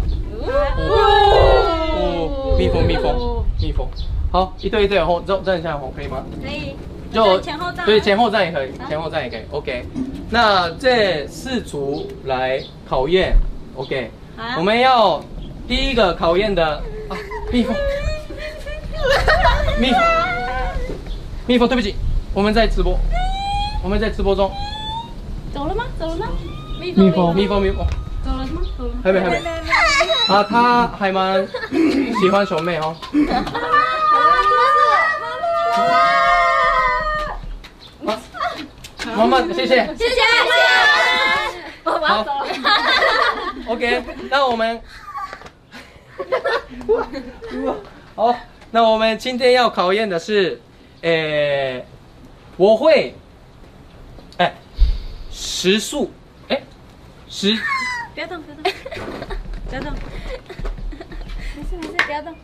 哦，蜜蜂蜜蜂蜜蜂，好，一对一对，后站站一下，可以吗？ 可以。 就前后站。 对，前后站也可以，前后站也可以。OK， 那这四组来考验 ，OK， 我们要第一个考验的啊，蜜蜂。蜜蜂，蜜蜂，对不起，我们在直播，我们在直播中。 走了吗？走了吗？ 蜜蜂，蜜蜂，蜜蜂。 走了吗？走了。 还没，还没。啊，他还蛮喜欢熊妹哦。妈妈，谢谢。 谢谢。我要走了。 OK， 那我们。好。那我们今天要考验的是，呃，我会，哎，时速，哎，时， 不要动，不要动，不要动，没事没事，不要动。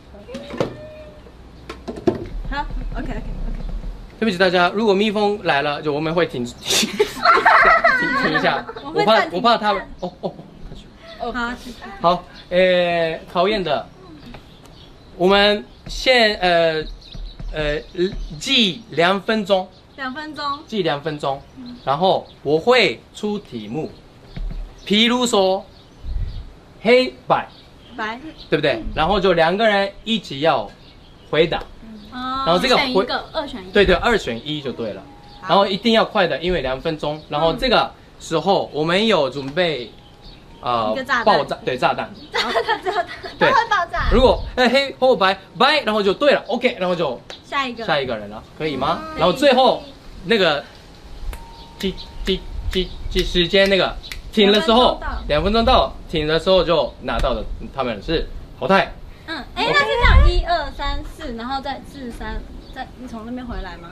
好 ，OK OK OK。 对不起大家，如果蜜蜂来了，就我们会停停停停一下，我怕我怕他们，哦哦哦，好， 好，呃，考验的，我们。现呃呃记两分钟， 两分钟， 记两分钟，然后我会出题目，譬如说黑白白， 对不对？然后就两个人一起要回答，然后这个回二选一， 对对，二选一就对了。然后一定要快的，因为两分钟。然后这个时候我们有准备呃一个炸弹爆炸，对炸弹， 都对会爆炸。 如果哎黑或白白，然后就对了 ，OK， 然后就下一个下一个人了，可以吗？ 嗯然后最后那个计计计计时间那个停的时候，两分钟到停的时候就拿到的，他们是淘汰。 嗯，哎，那是这样，一二三四，然后再四三，再你从那边回来吗？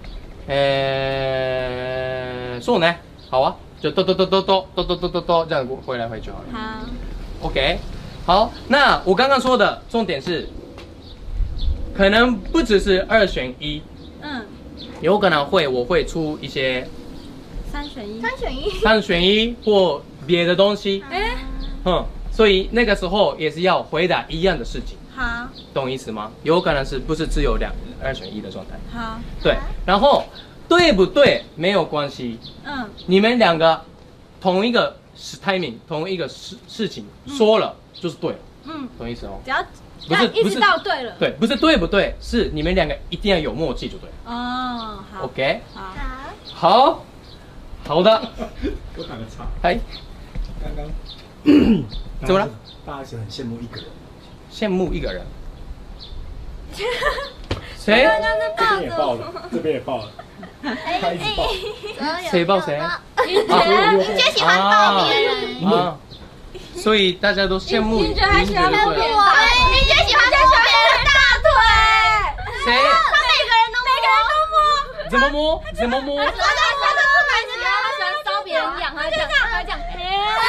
呃，そうね，好啊，就哆哆哆哆哆哆哆哆哆哆这样回来回就好了。 好， OK， 好，那我刚刚说的重点是，可能不只是二选一， 嗯， 有可能会我会出一些三选一， 三选一。 三选一或别的东西， 哎， 嗯，所以那个时候也是要回答一样的事情， 好， 懂意思吗？有可能是不是只有两二选一的状态？ 好， 对，然后对不对没有关系， 嗯， 你们两个同一个 timing 同一个事事情说了就是对了， 嗯， 懂意思哦？ 只要不是要一直不是到对了， 对，不是对不对，是你们两个一定要有默契就对了。 哦，好 OK， 好， 好， 好，好的， 我打个岔， 哎， 刚刚怎么了？ 大家是很羡慕一个人， 羡慕一个人，谁？ 这边也爆了，这边也爆了，他一直爆。 谁抱谁？ 云姐，云姐喜欢抱别人。 啊，所以大家都羡慕云姐还喜欢抱别人对我，云姐喜欢摸别人大腿。 谁？ 他每个人都每个人都摸。 怎么摸？怎么摸？ 我在说的是男生， 他喜欢搔别人痒，他这样，他这样， 哎，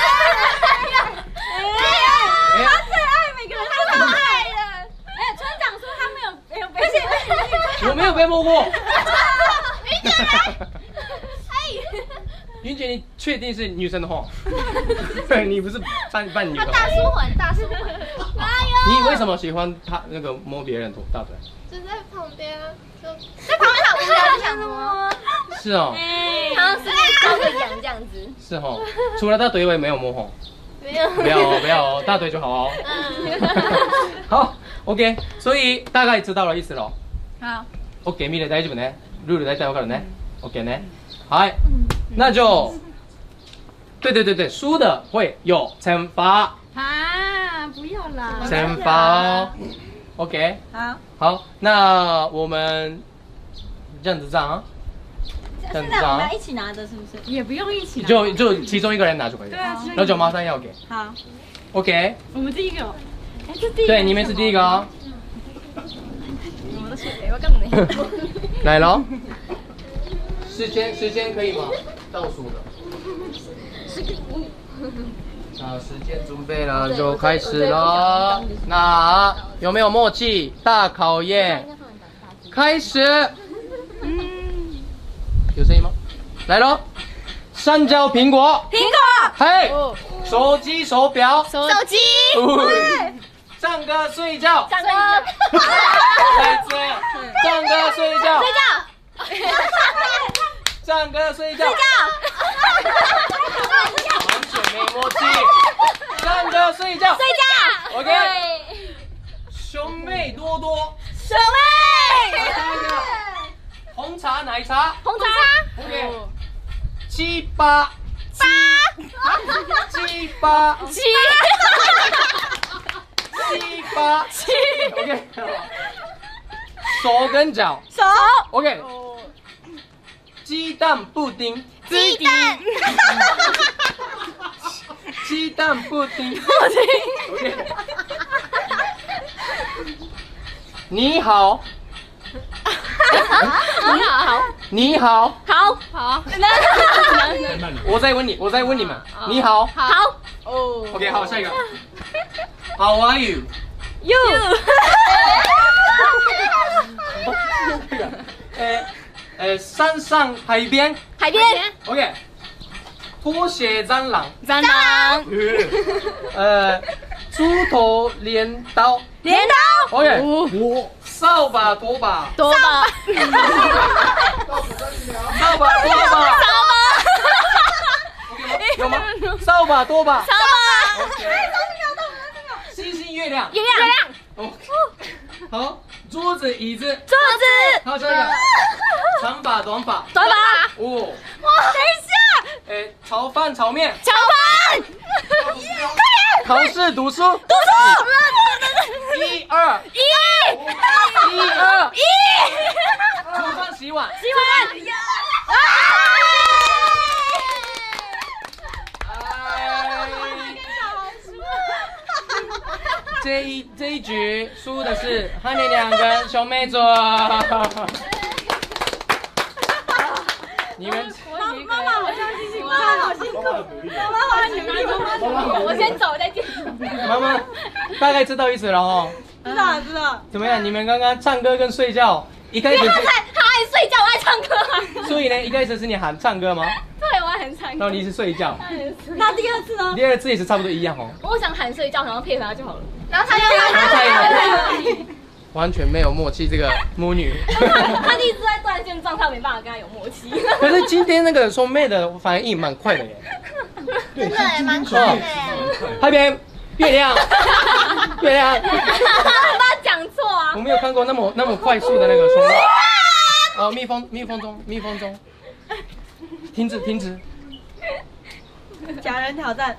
哎他最爱每个人都超爱的。哎，村长说他没有没有被， 我没有被摸过。 云姐来。哎， 云姐，你确定是女生的话？对，你不是扮扮女的。 大叔魂，大叔魂。哎呦， 你为什么喜欢他那个摸别人的大腿？ 就在旁边，就在旁边好无聊，就想摸。 是哦， 然后是搔个痒这样子。 是哦。除了大腿以外没有摸吼。 没有。 不要哦，不要哦，大腿就好哦。好 ，OK， 所以大概知道了意思了。 好， OK，見て大丈夫ね。ルール大体わかるね。OK ね。はい。那就，对对对对，输的会有惩罚， 啊，不要啦， 惩罚哦。OK， 好， 好，那我们这样子这样啊，这样子这样啊现在我们要一，起拿的，是不是？也不用一起拿， 就就其中一个人拿就可以了。 对啊， 然后就马上要给。 好， OK， 我们第一个哦，哎，这第一个， 对，你们是第一个哦。 我都是，我干嘛呢？ 来喽，时间时间可以吗？倒数的。那时间准备了，就开始了。那有没有默契？大考验开始。嗯，有声音吗？来喽！香蕉、苹果、 苹果， 嘿，手机、手表、 手机。 唱歌、睡觉、 唱歌， 再这样，唱歌、睡觉、 睡觉。 唱歌、睡觉。 睡觉。 完全没默契。唱歌、睡觉。 睡觉。 OK。兄妹多多。 手妹。 下一个。红茶、奶茶。 红茶。 OK。七八。 八。 七八。 七。 七八。七。OK。手跟脚。 手。 OK。鸡蛋布丁。 鸡蛋。 鸡蛋布丁。布丁。OK。你好。 你好， 你好。 好。 好， 太慢了。 我再问你，我再问你们。你好。 好。 哦 OK， 好，下一个。How are you？ You。 呃呃，山上海边。 海边。 OK。拖鞋蟑螂。 蟑螂。 呃，猪头镰刀。 镰刀。 OK。 我扫把拖把。 拖把。 扫把拖把。有吗？扫把拖把。 扫把。 OK。星星月亮。 月亮。月亮。 OK。好，桌子椅子。 桌子。 好，下一个。 长发短发？ 短发。 哦， 哇，等一下。 哎，炒饭炒面？ 炒饭。快点。 考试读书？读书。 一二一。 一二一。 厨房洗碗？ 洗碗。 这一这一局输的是汉年两跟兄妹组。你们妈妈好像辛苦，妈妈好辛苦，妈妈好辛苦。我先走再见。 妈妈大概知道意思了哦。 知道了知道了。 怎么样？你们刚刚唱歌跟睡觉，一开始是他爱睡觉，我爱唱歌啊。 所以呢，一开始是你喊唱歌吗？ 对，我很唱歌。 然后你是睡觉。 那第二次呢？ 第二次也是差不多一样哦。 我想喊睡觉，然后配合他就好了。 然后他就然后他也完全没有默契，这个母女。 他一直在断线状态，没办法跟他有默契。 可是今天那个兄妹的反应蛮快的耶。 真的也蛮快的耶。 那边月亮，月亮。 他讲错啊！ 我没有看过那么那么快速的那个兄妹。哦，蜜蜂，蜜蜂中，蜜蜂中。停止，停止。 假人挑战。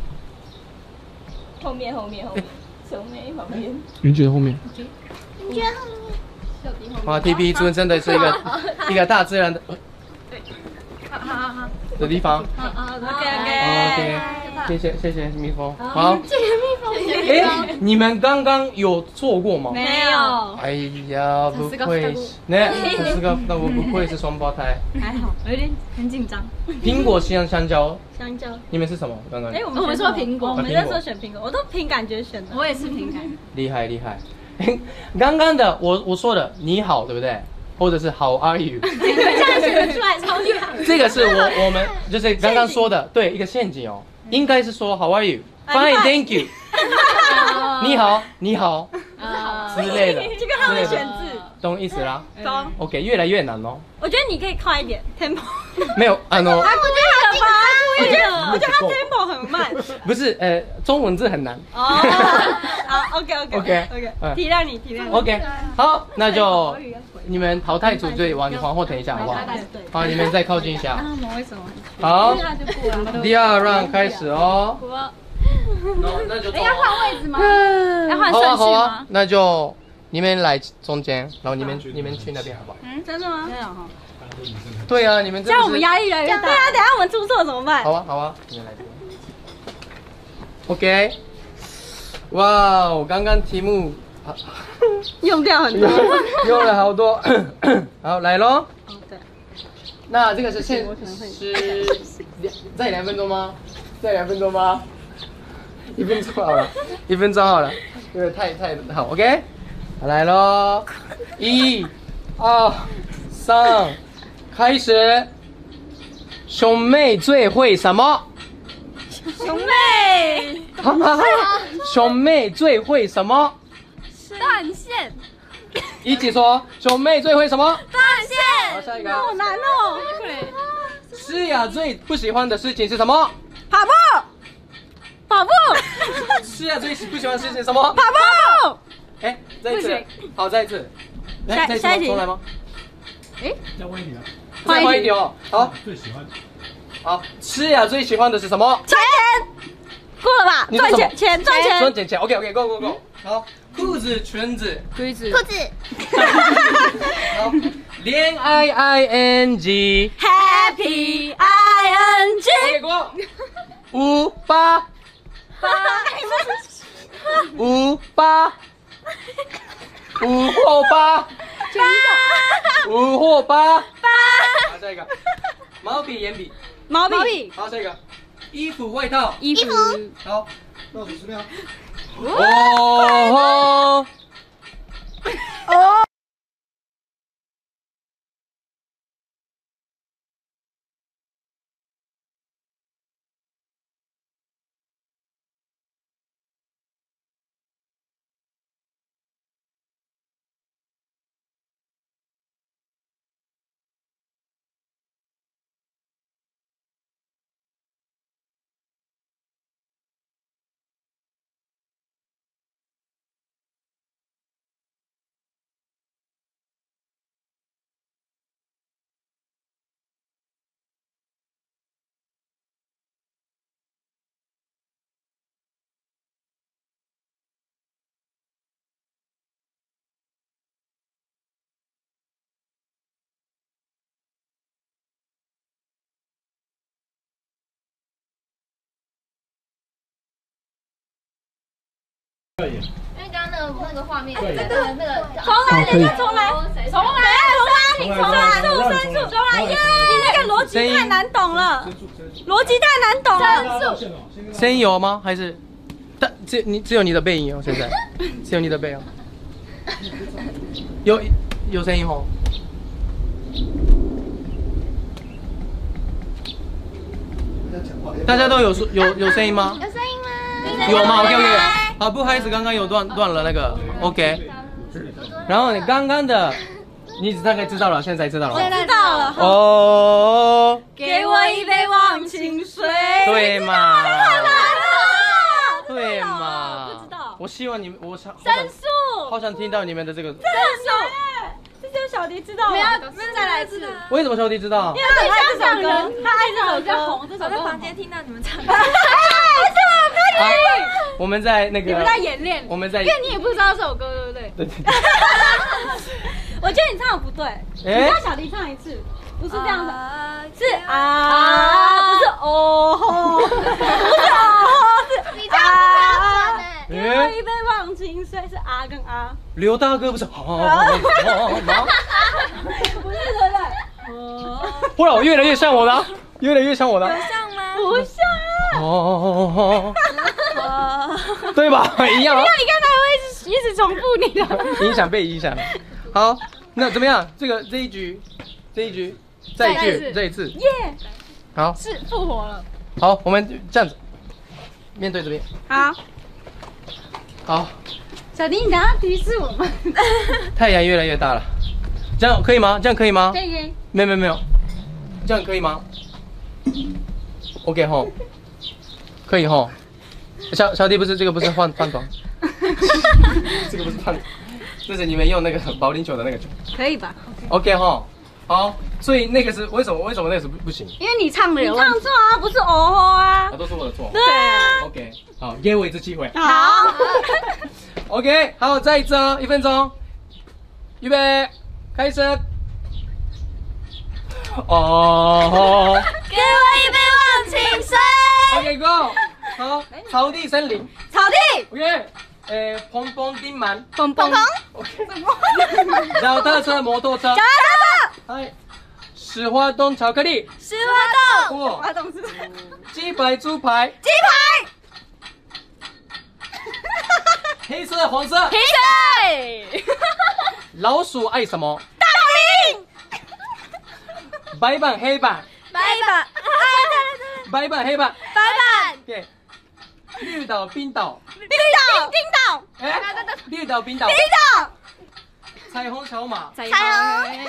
后面，后面，后面，兄妹旁边。 云姐的后面。 你觉得后面？ 哇 ，T P 村真的是一个一个大自然的好好好的地方。 好，OK OK， 谢谢谢谢蜜蜂。好， 谢谢蜜蜂。 哎，你们刚刚有做过吗？ 没有。 哎呀，不愧是，那这是个，那我不愧是双胞胎。 还好，有点很紧张。 苹果、香香蕉， 香蕉。 你们是什么？刚刚？ 哎，我们我们说苹果，我们那时候选苹果，我都凭感觉选的。我也是凭感觉。 厉害厉害。刚刚的我我说的你好，对不对？或者是 How are you？ 你们这样选得出来超厉害。 这个是我我们就是刚刚说的，对，一个陷阱哦。应该是说 How are you？Fine，Thank you。你好，你好之类的， 这个他们选字， 懂意思啦？ 懂。 OK， 越来越难哦。 我觉得你可以快一点 tempo。 没有，啊 no。 我觉得他故意的，我觉得他 tempo 很慢。 不是，呃，中文字很难。 哦，好 ，OK OK OK OK， 体谅你体谅你。 OK， 好，那就你们淘汰组就往往后腾一下，好不好？好，你们再靠近一下。 为什么？ 好，第二 round 开始哦。那就要换位置吗？要换好啊顺序好啊吗？， 那就你们来中间，然后你们你们去那边好不好？ 嗯，真的吗？真的哈。 对啊，你们这样我们压力越来越大。对啊，等下我们出错怎么办？ 好啊好啊，你们来这边。OK。哇，我刚刚题目用掉很多， 用了好多。好，来喽。 哦对。 那这个是现是两再两分钟吗？再两分钟吗？一分钟好了，一分钟好了，因为太太好 ，OK， 来喽，一、二、三，开始。兄妹最会什么？ 兄妹哈哈哈！兄妹最会什么？ 断线， 一起说，兄妹最会什么？ 断线。 好，下一个。 好难哦。 诗雅最不喜欢的事情是什么？ 跑步，跑步。 诗雅最不喜欢的事情是什么？ 跑步。 哎，再一次，好，再一次，来，再一次吗？重来吗？ 哎， 再问一题啊， 再换一题哦。好， 最喜欢好，诗雅最喜欢的是什么？ 赚钱。过了吧？赚钱，钱赚钱， 赚钱钱。OK OK，Go Go Go。好，裤子、裙子、 规子， 裤子。 好，恋爱 I N G。 Happy I N G。 OK，过。五八五八五或八五或八。好，下一个。毛笔、眼笔。 毛笔， 好，下一个。衣服、外套。 衣服， 好。 倒数十秒。 哦。 哦。 因为刚刚那个那个画面，那个那个重来，重来，重来，重来，重来，重来，速申速，重来耶！你那个逻辑太难懂了，逻辑太难懂了。 声音有吗？还是？但只你只有你的背影哦，现在只有你的背哦。有有声音哦。大家都有有有声音吗？ 有声音吗？ 有吗 ？OK OK。好，不好意思，刚刚有断断了那个 OK。然后你刚刚的，你大概知道了，现在知道了。 现在知道了。 哦。 给我一杯忘情水。 对嘛？ 太难了。 对嘛？ 不知道。 我希望你们，我想申诉。 好想听到你们的这个。 申诉。这只有小迪知道。没有，再来一次。 为什么小迪知道？ 因为他爱这首歌，他爱这首歌红，这首歌。 我在房间听到你们唱。 啊，我们在那个， 你们在演练， 我们在， 因为你也不知道这首歌，对不对？ 对对对。 我觉得你唱的不对，你让小迪唱一次，不是这样的，是啊，不是哦，不是哦，是你这样子这样子给我一杯忘情水，是啊跟啊。 刘大哥不是好吗？ 不是对不对？哦， 不然我越来越像我的，越来越像我的。 有像吗？ 不像。 哦。对吧？一样啊。 那你刚才会一直一直重复你的， 影响被影响。好，那怎么样？这个这一局，这一局，再一句，这一次， 耶！ 好， 是复活了。 好，我们这样子，面对这边。 好。 好。 小迪，你等下提示我们。 太阳越来越大了，这样可以吗？这样可以吗？ 可以可以。 没有没有没有，这样可以吗 ？OK 吼，可以吼。小小弟不是这个不是换换装，这个不是换，这是你们用那个保龄球的那个球。 可以吧 ？OK 哈，好，所以那个是为什么？为什么那个是不不行？ 因为你唱的有问题，你唱错啊，不是哦吼啊。 啊，都是我的错。 对啊。 OK， 好，给我一次机会。 好。 OK， 好，再一次哦，一分钟，预备，开始。哦。 给我一杯忘情水。 OK Go， 好，草地森林。 草地。 OK， 诶，砰砰叮满。 砰砰砰。 OK。脚踏车、摩托车。 脚踏车。 嗨。石花冻巧克力。 石花冻。 哇。 石花冻是。 鸡排、猪排。 鸡排。 黑色、黄色。 黑色。 老鼠爱什么？ 大兵。 白板、黑板。 白板。 白板、黑板。 白板。 对。绿岛、冰岛。 冰岛。冰岛。 哎，绿岛、冰岛。 冰岛。 彩虹小马。 彩虹。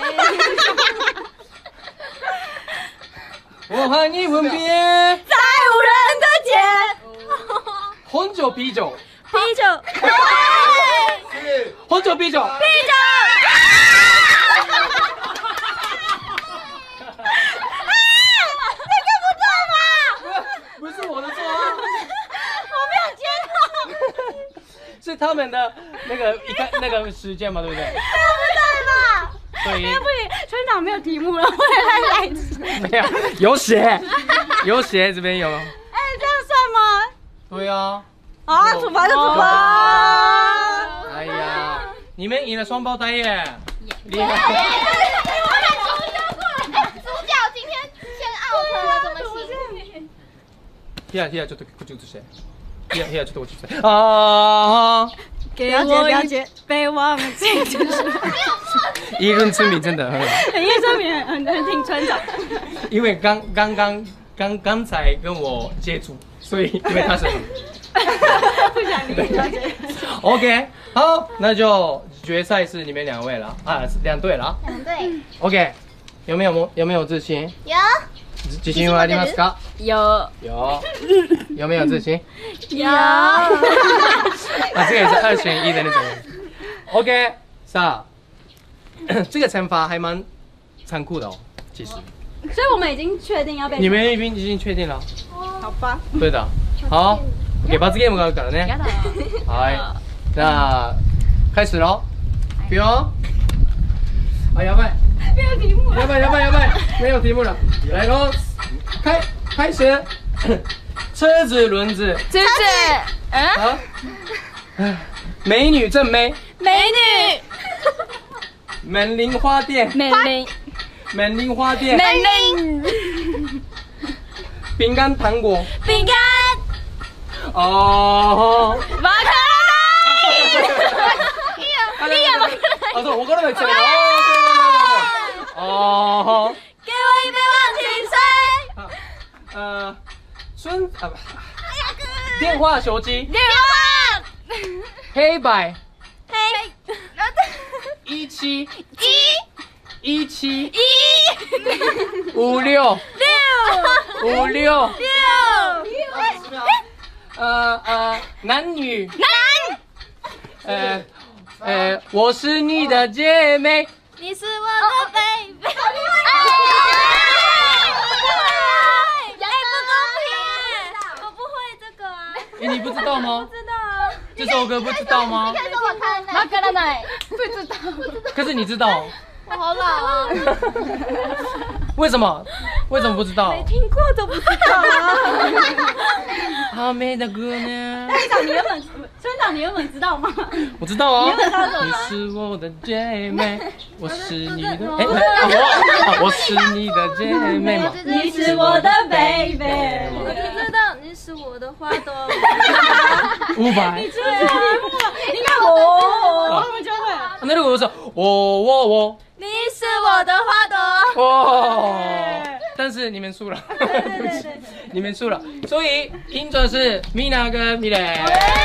我和你吻别在无人的街。 红酒、啤酒。 啤酒。 红酒、啤酒。 啤酒。 不是我的错啊！ 我没有接到， 是他们的那个一个那个时间嘛，对不对？ 对不对嘛？ 对。 不行，村长没有题目了，我也来来一次。 没有，有写，有写，这边有。 哎，这样算吗？ 对啊。 啊，处罚就处罚。 哎呀，你们赢了双胞胎耶！厉害。 主角今天先 out 了，怎么行？ いやいやちょっとこっち移して。いやいやちょっとこっち移して。啊！ 给我一杯被忘记，就是一论村民真的很好。 因为村民很很听村长。 因为刚刚刚刚刚才跟我接触，所以因为他是。 不想理你了解。 OK， 好，那就决赛是你们两位了啊，两队了。 两队。 OK， 有没有有没有自信？ 有。 自信はありますか？ 有。 有。有没有自信？ 有。 啊，这个也是二选一的那种。OK， さあ，这个惩罚还蛮残酷的哦，其实。 所以我们已经确定要被。 你们已经已经确定了。 好吧。 对的。好。OK， 罰ゲームがあるからね。はい。那开始喽。不用。啊，やばい。 没有题目。 やばいやばいやばい，没有题目了。来喽，开开始。车子轮子。 车子。嗯。 啊。 美女正妹， 美女， 门铃花店， 美玲， 门铃花店， 美玲， 饼干糖果， 饼干， 哦， 马卡你也马卡哦，对，我刚才没讲哦，对对对对，哦， 给我一杯忘情水， 呃，孙啊不，电话手机， 电话， 黑白， 黑， 一七一， 一七一， 五六六， 五六， 六， 呃呃，男女， 男， 呃呃，我是你的姐妹。 你是我的 baby。哎，不公平！我不会这个啊。 哎，你不知道吗？ 知道啊。 这首歌不知道吗？ 看着我看的。 马卡拉奶。 不知道。 可是你知道？ 我好老啊。 为什么？为什么不知道？ 没听过都不知道啊。 好美的姑娘。 队长，你原本村长，你原本知道吗？ 我知道啊。 你知道什么你是我的姐妹，我是你的。哎，我我是你的姐妹嘛。 你是我的 baby。 我知道你是我的花朵。 五百。 你看我，他们就会。 那如果我说我我我。 你是我的花朵。 哦，但是你们输了，对不起，你们输了，所以赢者是米娜跟米蕾。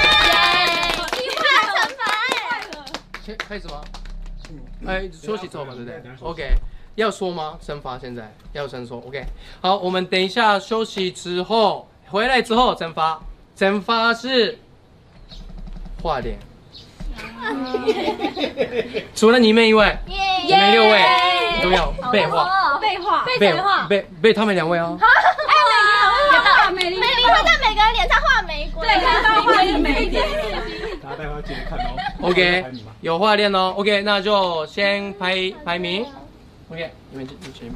先开始吗？哎，说起之后嘛，对不对 ？OK， 要说吗？惩罚现在要先说 ，OK。好，我们等一下休息之后回来之后惩罚，惩罚是画脸。除了你们以外，你们六位都要背画， 背画，背背谁画？ 背背他们两位啊。 哎，美丽，美丽， 美丽会在每个人脸上画玫瑰。 对，看到画一个玫瑰。 大家待会要记得看哦。 OK， 有画面哦。OK， 那就先排排名。OK， 你们你前面。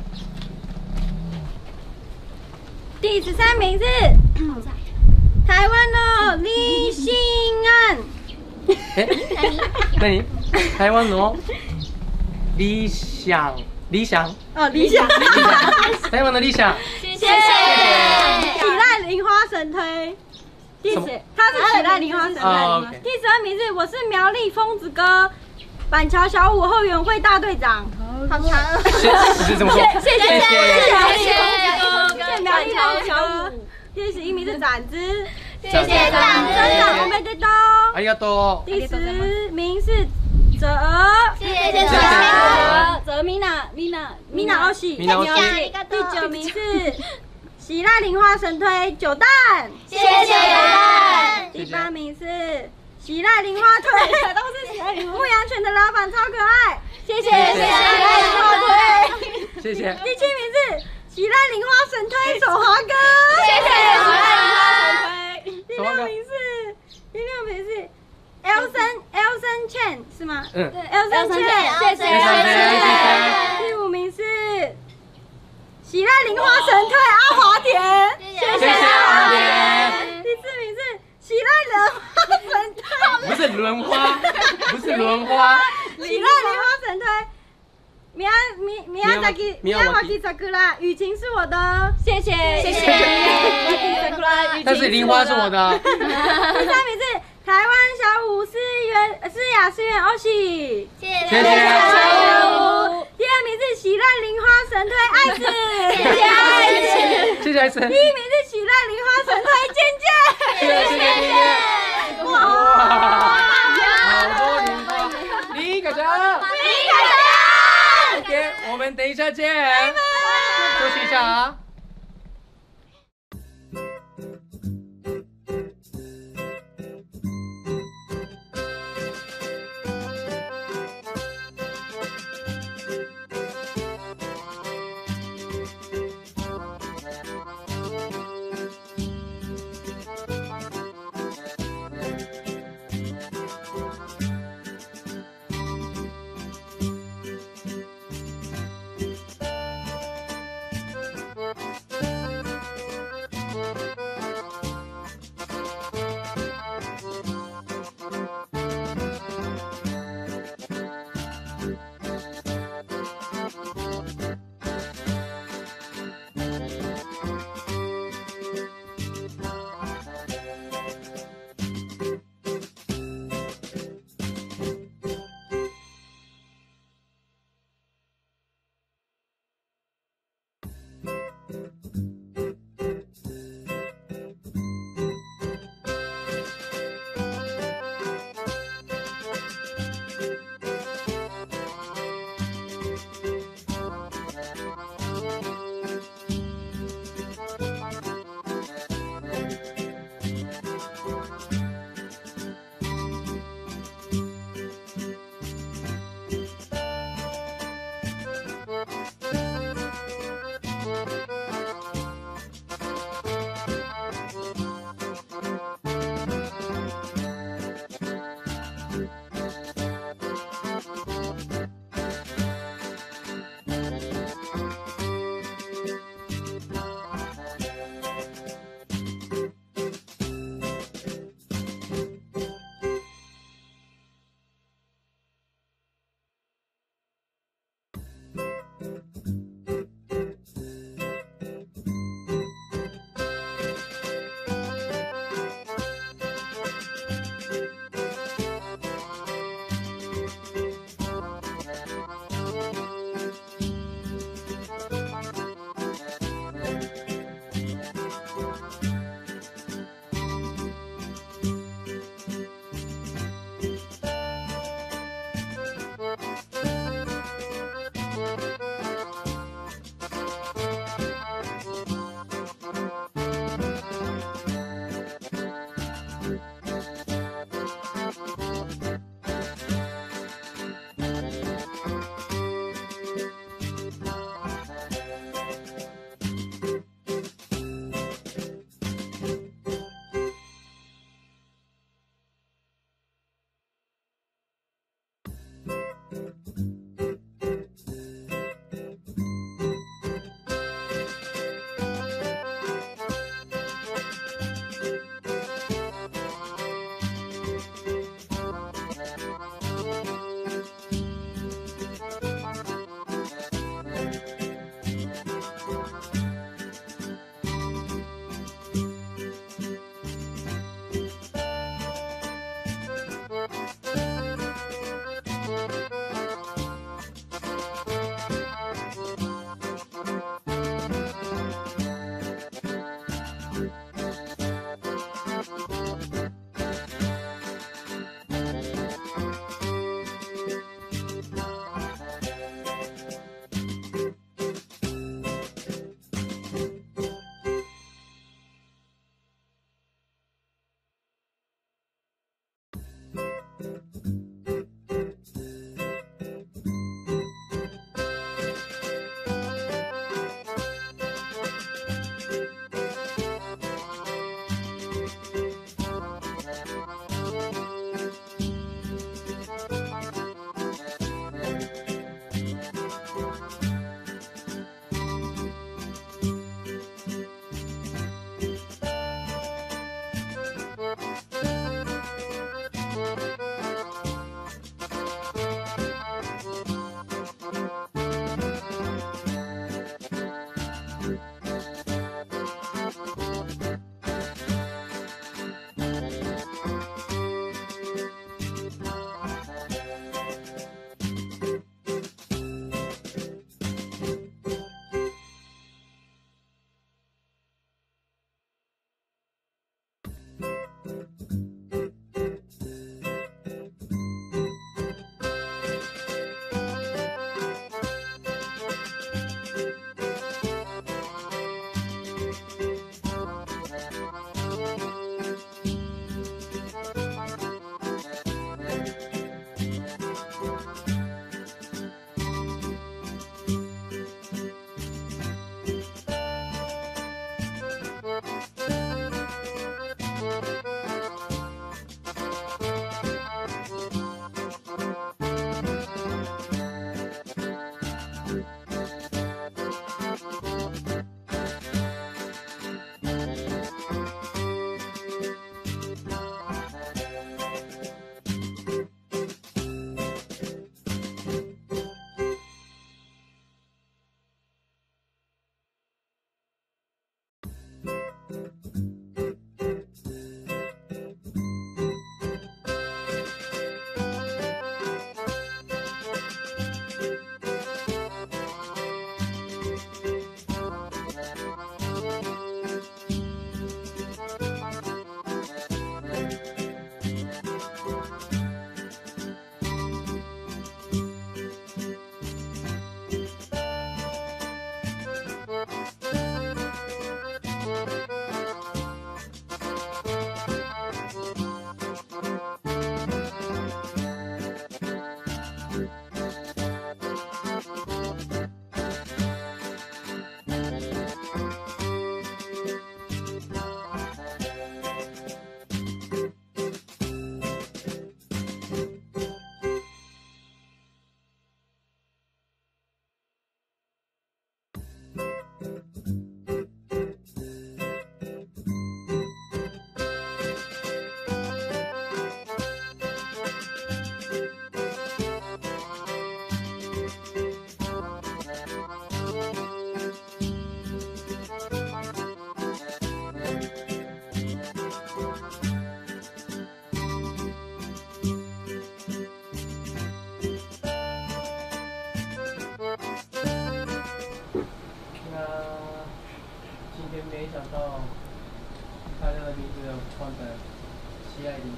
第十三名是台湾的李信安。 哎，那你台湾什么？理想，理想。 哦，理想。 理想，台湾的理想。 谢谢。喜赖梨花神推。第十，他是喜赖梨花神推。第十二名是我是苗栗疯子哥，板桥小五后援会大队长。 好长啊！ 谢谢怎么说？ 谢谢谢谢谢谢谢苗栗疯小五。第十一名是展之。 谢谢长真的，我没得到。 ありがとう。 第十名是泽， 谢谢泽泽米娜米娜米娜欧喜。 米娜欧喜第九名是喜辣梨花神推九蛋， 谢谢蛋。 第八名是喜辣梨花推，都是喜辣梨花。牧羊犬的老板超可爱，谢谢喜辣梨花推。 谢谢。 第七名是喜辣梨花神推手华哥， 谢谢喜辣梨手花神推。第六名是第六名是 Elson Elson Chen 是吗？ 嗯。 Elson Chen， 谢谢。第五名是喜辣梨花神推阿华田，谢谢阿华田。 第四名是喜辣莲花神推， 不是轮花，不是轮花。 喜辣莲花神推。米亚米米亚萨基米亚瓦基萨库拉，雨晴是我的，谢谢谢谢。 但是梨花是我的。 第三名是台湾小五思源思雅思源欧喜， 谢谢谢小五。第二名是喜辣梨花神推爱子，谢谢爱子。 谢谢爱子。 第一名是喜辣梨花神推健健， 谢谢谢谢。哇，好多梨花，李可佳， 李可佳。 OK， 我们等一下见，休息一下啊。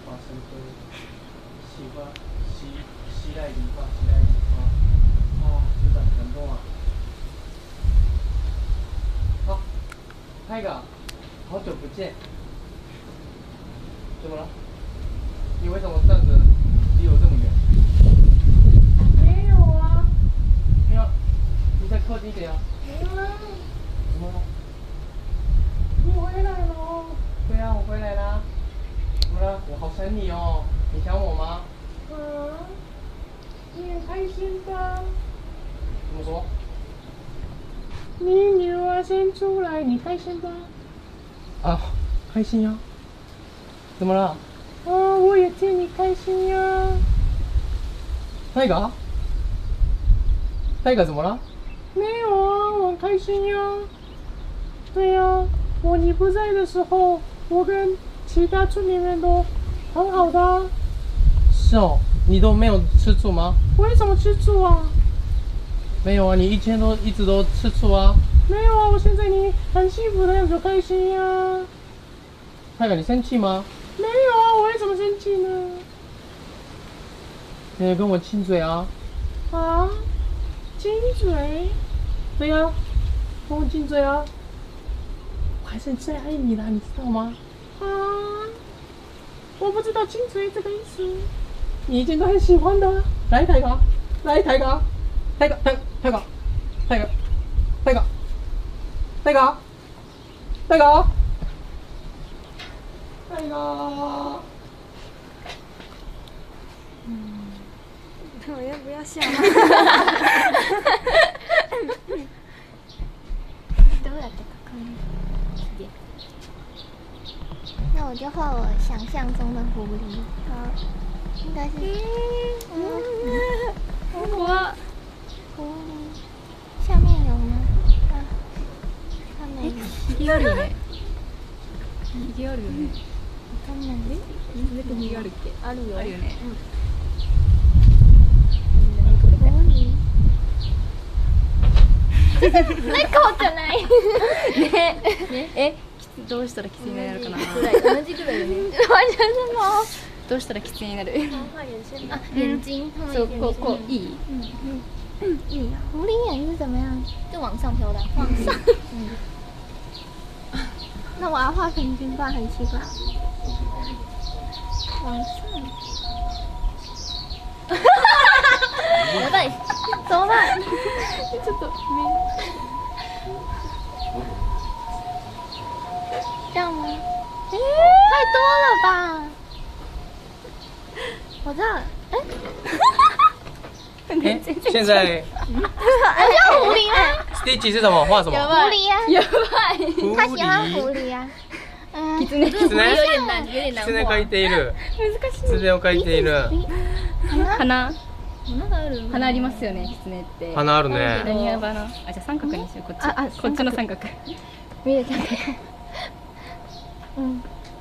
花生灰，西瓜，西西赖梨花，西赖梨花，啊，组长感动啊！好，泰哥，好久不见，怎么了？你为什么站着离我这么远？ 没有啊。 没有，你再靠近点啊。怎么了？ 你回来了。 对啊，我回来啦。怎么了？我好想你哦，你想我吗？ 啊，你很开心吧？ 怎么说？ 你女儿生出来，你开心吧？ 啊，开心呀、啊。怎么了？ 啊，我也替你开心呀。 泰哥，泰哥怎么了？ 没有啊，我很开心呀。对呀，我你不在的时候，我跟其他村民们都很好的、啊。 是哦，你都没有吃醋吗？ 为什么吃醋啊？ 没有啊，你以前都一直都吃醋啊。 没有啊，我现在你很幸福的样子，开心呀。 泰哥，你生气吗？ 没有啊，我为什么生气呢？ 你跟我亲嘴啊！ 啊，亲嘴？ 对呀、啊，跟我亲嘴啊！我还是最爱你的，你知道吗？ 啊，我不知道亲嘴这个意思。 你一定都很喜欢的。来，泰哥，来，泰哥，泰哥，泰泰哥，泰哥，泰哥，泰哥，泰哥，泰哥。 我要不要笑？ どうやって描くの？那我就画我想象中的狐狸。好，应该是。嗯。 我狐狸。下面有吗？啊。它没有。 ひげあるよね。ひげあるよね。 わかんない。 猫ひげあるっけ？あるよ。あるよね。 猫じゃない。 ねねえどうしたらキツネになるかな。同じぐらいよね。 完全是猫。 どうしたらキツネになる？ 啊，眼睛，它们そう眼睛。 こうこういい？ 嗯，狐狸眼是怎么样？ 就往上飘的。 往上。那我要画平均吧，很奇怪。往上。 やばい。 怎么办？ ちょっと这样吗？太多了吧？我知道了，哎、 哎，现在我叫狐狸吗？ Stitch 是什么？画什么？ 狐狸啊， やばい。 狐他喜欢狐狸。 狸啊。嗯， キツネ。 狐有点難有点難狐画。 描いている。 難しい。 狐を描いている。 花。花ありますよね、キツネって。 花あるね。 何が花？あ、じゃあ三角にしよう。こっち。 ああこっちの三角。 見れた。嗯。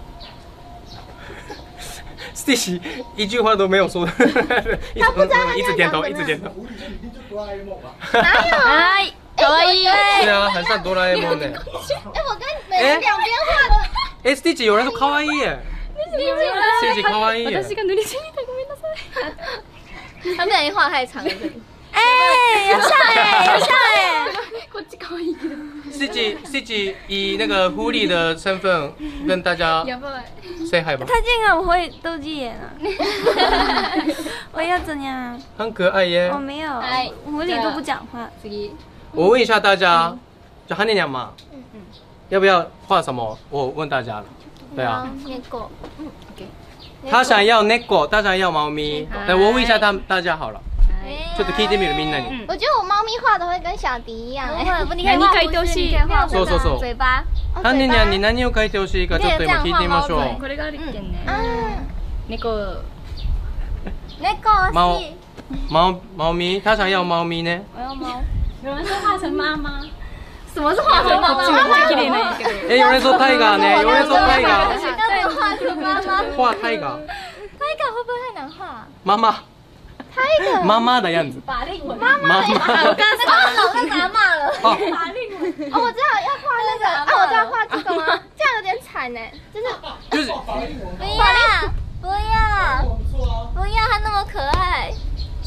Stitch 一句话都没有说，一直一直点头，一直点头。 哪有？ はい。可愛い。 是啊，很像哆啦 A 梦呢。 哎，我跟每人两边画的。 哎，Stitch 有人说可愛い耶。Stitch 可愛い耶。 私が塗りすぎた、ごめんなさい。 他不小心画太长了这里。 哎，有像哎，有像哎。こっち可愛いけど。 Stitch Stitch 以那个狐狸的身份跟大家やばい。 say hi 吧。 他竟然我会斗鸡眼啊！我要怎样？ 很可爱耶我。没有哎， 狐狸都不讲话。 次。 我问一下大家，就汉尼娘嘛，要不要画什么？我问大家了。对啊， 猫。嗯 OK。 他想要猫，他想要猫咪。对，我问一下他大家好了。ちょっと聞いてみるみんなに。 我觉得我猫咪画的会跟小迪一样。哎， 不，你可以画何描いてほしい？ 你可以画そうそうそう。 嘴巴。 ハンネニャンに何を描いてほしいかちょっと今聞いてみましょう。 これがあるっけね。 嗯， 猫。 猫猫是。 猫猫咪，他想要猫咪呢。 我要猫。 有人说画成妈妈， 什么是画成妈妈？ こっちめっちゃ綺麗なんやけど。 哎，有人说タイガー呢，有人说タイガ谁刚才画成妈妈？ 画タイガー。 タイガ会不会太难画？ 妈妈。 タイガ。 妈妈的样子。 法令纹， 妈妈。 我刚才老跟阿骂了。 哦， 法令纹， 哦，我知道要画那个，啊，我知道画这个吗？这样有点惨呢，就是就是不要不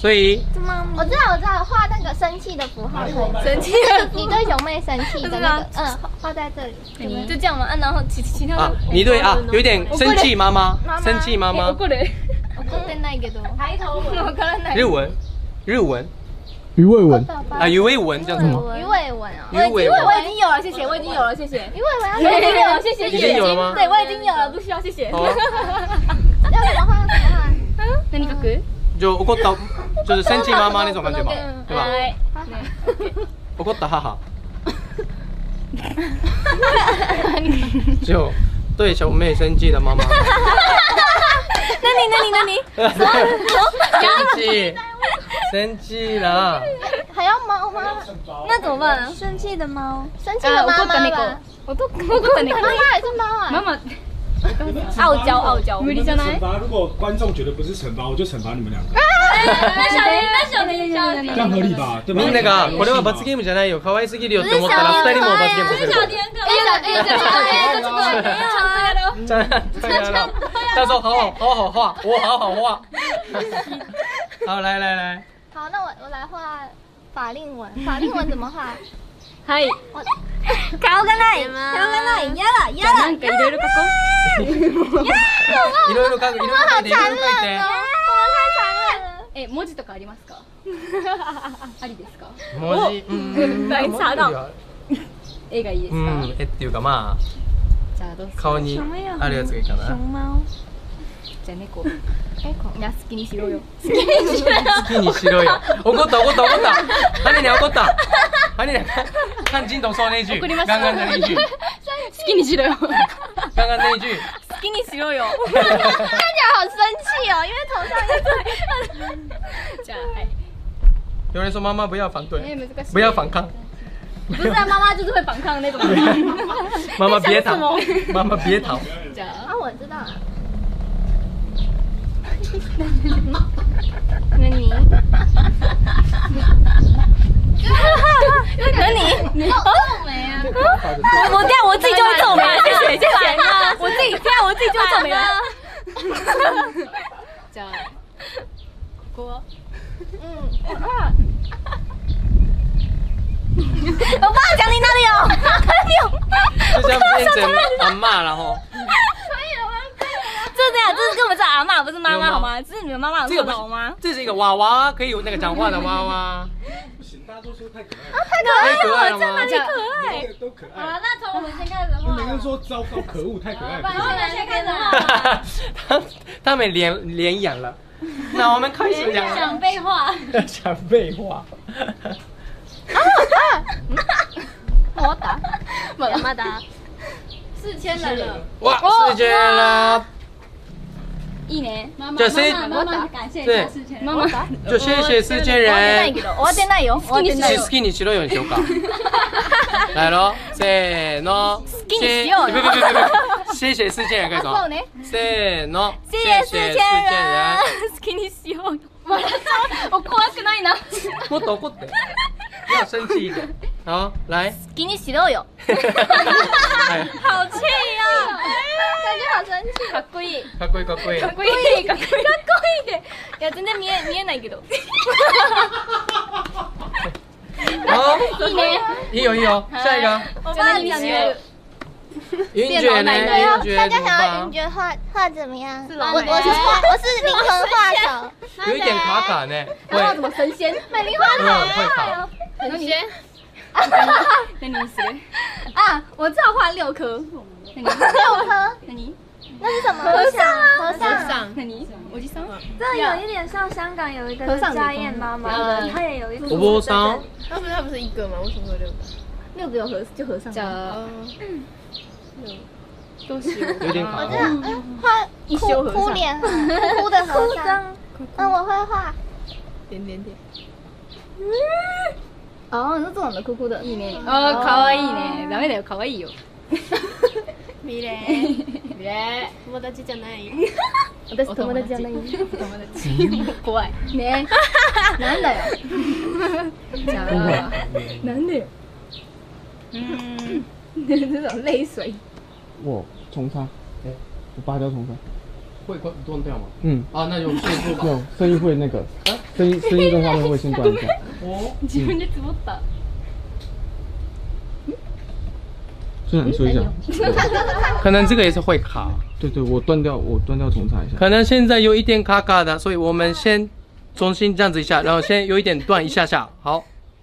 所以我知道，我知道，画那个生气的符号可以。 生气了， 你对熊妹生气的那个，嗯，画在这里。 就这样嘛，啊，然后其其他啊，你对啊，有点生气妈妈，生气妈妈。 怒れ。怒ってないけど。抬頭文。わからない。 日文，日文。 鱼尾纹啊，鱼尾纹叫什么？ 鱼尾纹啊。 鱼尾纹。 我已经有了，谢谢，我已经有了，谢谢。 鱼尾纹我已经有了，谢谢。 已经有了吗？ 对，我已经有了，不需要谢谢。 要怎么画？怎么画？ 何書く？ 就怒った就是生气妈妈那种感觉吧，对吧？怒った母。就对小妹生气的妈妈。 那你那你那你？ 生气，生气了。 还要猫吗？ 那怎么办啊？ 生气的猫， 生气的妈妈吧。 我都怒った猫。 妈妈还是猫啊？ 妈妈。傲娇傲娇，無理じゃない？ 惩罚，如果观众觉得不是惩罚，我就惩罰你们两个。 那小林，那小林，小林， 这样合理吧？对吧？ みんながこれは罰ゲームじゃないよ、可愛すぎるよって思ったら二人も罰ゲームする。 小林，哎呀哎呀，这个哎，这个哎呀， 这样这样了。他说好好好好画，我好好画。好，来来来。 好，那我我来画法令纹。法令纹怎么画？ はい。顔がない。顔がない。やだやだ。なんかいろいろ描こう。 いろいろ描く。いろいろ描いていろいろ描いて。 え、文字とかありますか？ありですか？ 文字。うん。 查到。絵がいいですか？ うん。絵っていうかまあ。 じゃあどうする？ 顔にあるやつがいいかな。 熊猫。 じゃあ猫。猫。いや好きにしろよ。 好きにしろよ。好きにしろよ。怒った怒った怒った。ハニ娘怒った。ハニ娘看金董说那句。刚刚的那句。 好きにしろよ。 刚刚那一句。 好きにしろよ。 看起来好生气哦，因为头上一堆。 じゃあはい。 有人说妈妈不要反对，不要反抗。 不是啊，妈妈就是会反抗那种。 妈妈别逃，妈妈别逃。 じゃあ。 啊，我知道了。 那你？那你？你皱眉啊？我这样我自己就会皱眉了，谢谢谢谢。我自己这样我自己就会皱眉了。じゃあここは？ 嗯， 我爸讲你哪里有？哪里有？ 就这样变成阿嬷了吼。 这是这样，这是根本是阿嬷，不是妈妈好吗？这是你们妈妈有这么老吗？ 这是一个娃娃，可以有那个讲话的娃娃。 不行，大家都说太可爱了。太可爱了， 太可爱了吗？ 这么可爱， 都可爱。 好了，那从我们先开始画。 每个人说糟糕、可恶、太可爱。 不然现在先开始画。 他他们脸脸痒了。那我们开始讲。 想废话。 想废话。 我打。妈妈打。四千人了。 哇，四千了。 いいね。 じゃあせ妈妈感謝一下四千人。妈妈。 就謝謝四千人。 終わってないよ。終わってないよ。 好きにしろよにしようか。来やろ。せーの。 好きにしようよ。 不不不不不。謝謝四千人開始。 そうね。 せーの。 謝謝四千人。好きにしようよ。笑っちゃう。怖くないな。 もっと怒って。要生气一点。好，来。 好きにしろよ。好气呀！ 感觉好生气。 かっこいい。 かっこいいかっこいい。 かっこいいかっこいい。かっこいいで。いや全然見え見えないけど。 好， いいね。 いいよいいよ。下一个。 我帮你学。 云卷呢？云卷大家怎么办想要云？卷画画怎么样？ 是老美我我是画我是灵魂画手。 有一点卡卡呢。 然后怎么神仙？ 美丽画会会卡。 神仙。那你是？啊，我知道画六颗。 六颗？ 那你？ 那是什么？和尚啊，和尚。 那你？我去上。 这有一点像香港有一个叫家燕妈妈的，她也有一个。 我不上。 他不是他不是一个吗？为什么会六个？六个有和就和尚。都是有点卡。 我知道，嗯，画哭哭脸，哭哭的和尚。嗯，我会画。 点点点。哦，那这种的哭哭的，いいね。哦，可愛いね。ダメだよ、可愛いよ。 ミレミレ友達じゃない。私友達じゃない。友達。怖い。ね。なんだよ。じゃあ、なんでよ。嗯，这种泪水。 我重插，哎，我拔掉重插。 会会断掉吗？ 嗯。 啊，那就顺速吧。 有声音会那个。 声音声音跟画面会先断一下。 哦， 自分でつぼった。 虽然你说一下， 可能这个也是会卡。 对对，我断掉，我断掉重插一下。 可能现在有一点卡卡的，所以我们先重新这样子一下，然后先有一点断一下下，好。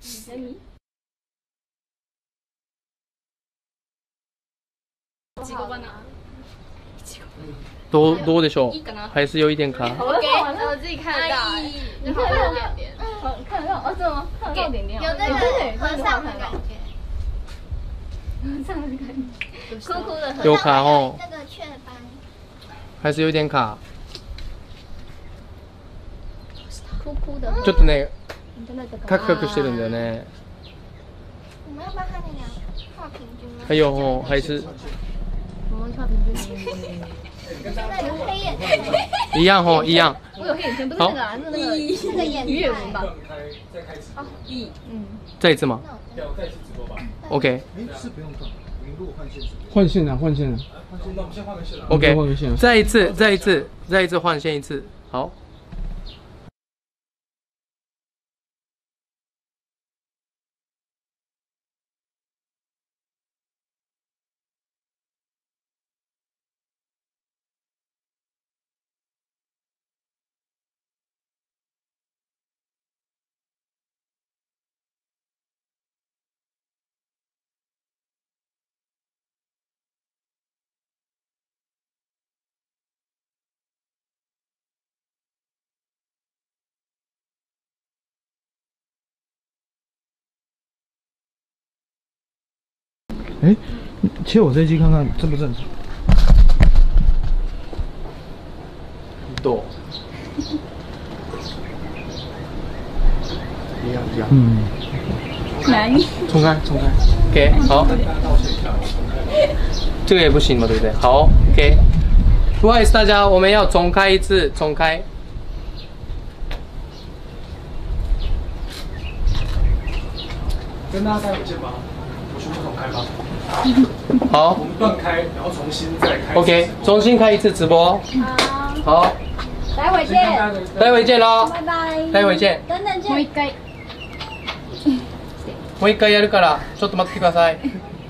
多多的时候还是有一点卡。 我给我自己看得到，你看得到点点，看得到，哦，真的吗？看得到点点， 有那个和尚的感觉。 这样的感觉，哭哭的有卡哦， 那个雀斑还是有点卡。 哭哭的。 ちょっとね、カクカクしてるんだよね。 我们要帮他那个画平均吗？ 还有哦，还是我们画平均。 那个黑眼圈。 一样哦，一样。 我有黑眼圈，不是那个啊，是那个那个眼鱼尾纹吧？ 再开始。 哦，一，嗯。 再一次吗要再次直播吧。 ？OK。 哎，是不用断，零度换线是。 换线啊，换线啊。 换线，那我们先换个线了。 OK。 换个线。 再一次，再一次，再一次换线一次，好。 哎，切我这一机看看正不正常？ 多。一样一样。 嗯。 难。 重开，重开。 OK， 好。这个也不行嘛，对不对？好 ，OK。不好意思，大家，我们要重开一次，重开。 跟大家再见吧。 全部重开吧。 好， 我们断开，然后重新再开。 OK， 重新开一次直播。好。好。 待会见。 待会见喽。 拜拜。 待会见。 等等见。 もう一回。 もう一回やるから、ちょっと待ってください。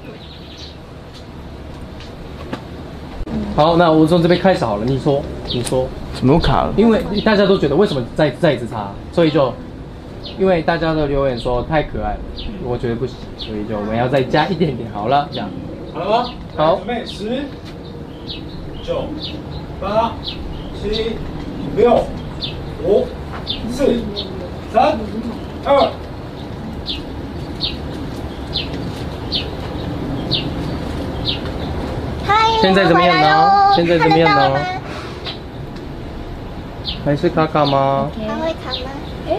好，那我从这边开始好了。你说，你说。 怎么卡了？ 因为大家都觉得为什么再再一次插，所以就。 因为大家都留言说太可爱了，我觉得不行，所以就我们要再加一点点好了，这样。 好了吗？ 好， 准备十、九、八、七、六、五、四、三、二。 嗨， 现在怎么样呢？现在怎么样呢？还是卡卡吗？ 还会卡吗？ 哎。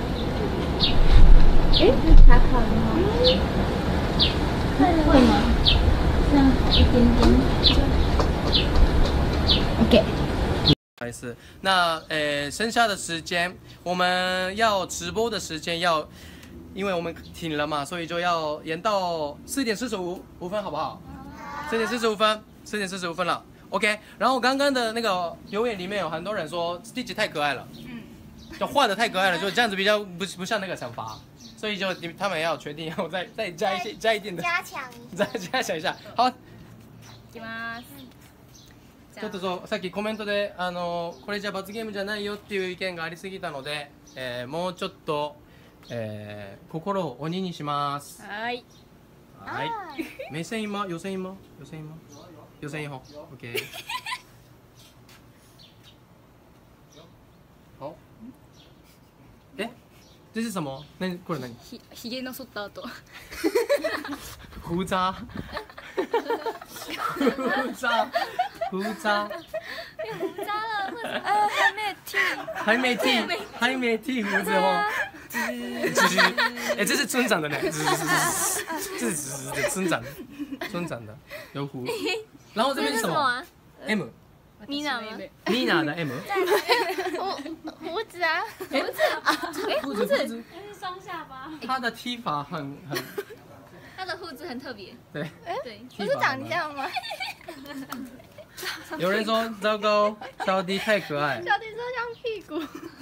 哎，卡卡了吗？会吗？这样好一点点。OK。 不好意思，那呃，剩下的时间我们要直播的时间要，因为我们停了嘛，所以就要延到四点四十五五分，好不好？四点四十五分，四点四十五分了。OK。然后刚刚的那个留言里面有很多人说 Stitch 太可爱了，嗯，就画的太可爱了，就这样子比较不不像那个惩罚。 所以就他们要决定要再再加一些加一点的加強再加強一下。好。 いきます。 ちょっとそうさっきコメントであのこれじゃ罰ゲームじゃないよっていう意見がありすぎたので、えー、もうちょっと、えー、心を鬼にします。 はい。 はい。目線今予選今予選今予選今 OK。好。え？ 这是什么？那これ何？ ひひげの剃った後。 胡渣。胡渣。胡渣。 胡渣了，为什么？呃，还没有剃。 还没剃，还没剃胡子哦。哎，这是村长的呢，这是村长，村长的有胡。然后这边是什么 ？M。 米娜吗？ 米娜的 M。 胡子啊， 胡子，哎，胡子，胡子， 是双下巴。 他的剃法很很。 他的胡子很特别。 对。 对。 不是长这样吗？ 有人说糟糕，小迪太可爱。 小迪说像屁股。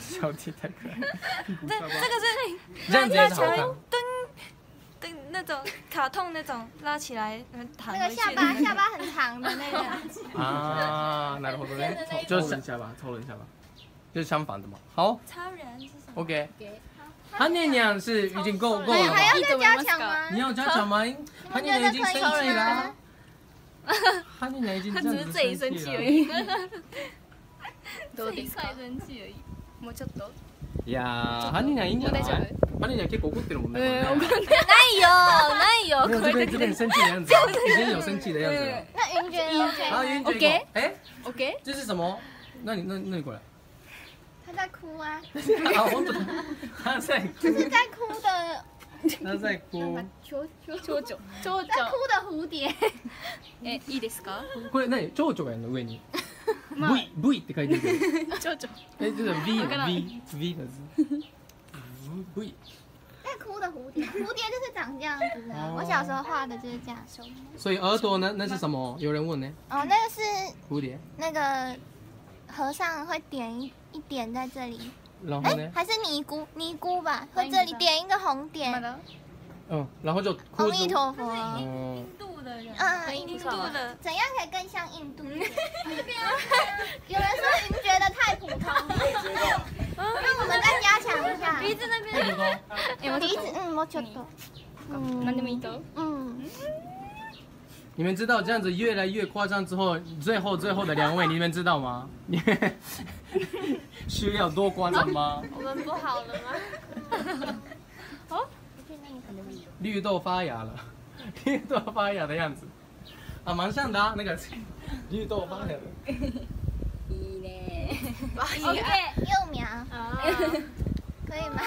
小弟太可爱。 这这个是这样子也是好看。 蹲蹲那种卡通那种拉起来弹那个下巴下巴很长的那个。 啊，なるほどね。就是抽人下巴，抽人下巴。 就是相反的嘛。好超人是什么 ，OK。韩念娘是已经够够了吧？ 还要再加强吗？ 你要加强吗？韩念娘已经生气了啊。韩念娘已经这样子自己生气而已。 どうですか？生气而已。もうちょっと。 いやー、韓念娘いいんじゃない？韓念娘結構怒ってるもんね。 怒ってないよ、ないよ。 没有这边这边生气的样子，已经有生气的样子了。 那云娟 OK。 啊，云娟，哎 OK， 这是什么？那你那那你过来。 他在哭啊。 啊，我懂。他在哭。 这是在哭的。 他在哭。 蝶々蝶々蝶在哭的蝴蝶。 え、いいですか？ これ何？蝶々がやるの上に。V V って書いてるけど。 蝶々。 哎，这是 V V V 的字。V。 在哭的蝴蝶，蝴蝶就是长这样子的。我小时候画的就是这样。 所以耳朵呢？那是什么？有人问呢。 哦，那个是蝴蝶。 那个和尚会点一一点在这里。 然后呢？ 还是尼姑，尼姑吧，会这里点一个红点。 嗯，然后就阿弥陀佛。 嗯。 印度的人， 嗯， 印度的， 怎样可以更像印度？有人说您觉得太普通，那我们再加强一下。 鼻子那边， 鼻子，嗯，もうちょっと。 嗯，何でもいいと。 嗯。 你们知道这样子越来越夸张之后，最后最后的两位，你们知道吗？你们需要多夸张吗？ 我们不好了吗？ 哦， 绿豆发芽了，绿豆发芽的样子，啊，蛮像的啊，那个绿豆发芽的。 いいね。 OK，幼苗，可以吗？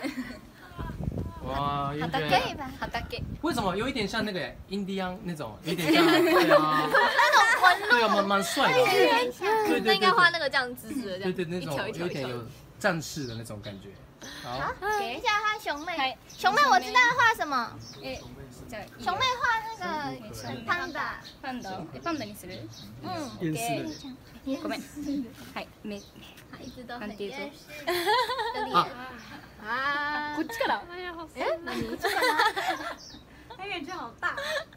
哇，有点可以吧？ 为什么有一点像那个印第安那种，有点像对啊， 那种纹路， 对啊，蛮蛮帅的，对对对， 那应该画那个这样姿势的， 对对那种有点有战士的那种感觉。好， 等一下画熊妹，熊妹我知道画什么， え、じゃあ熊妹画那个パンダ， パンダ、え、パンダにする？ 嗯 ，OK， ごめん。はい、目。 一直都很很严实。 啊啊， こっちから。 哎呀，好哎，那你这个他眼睛好大。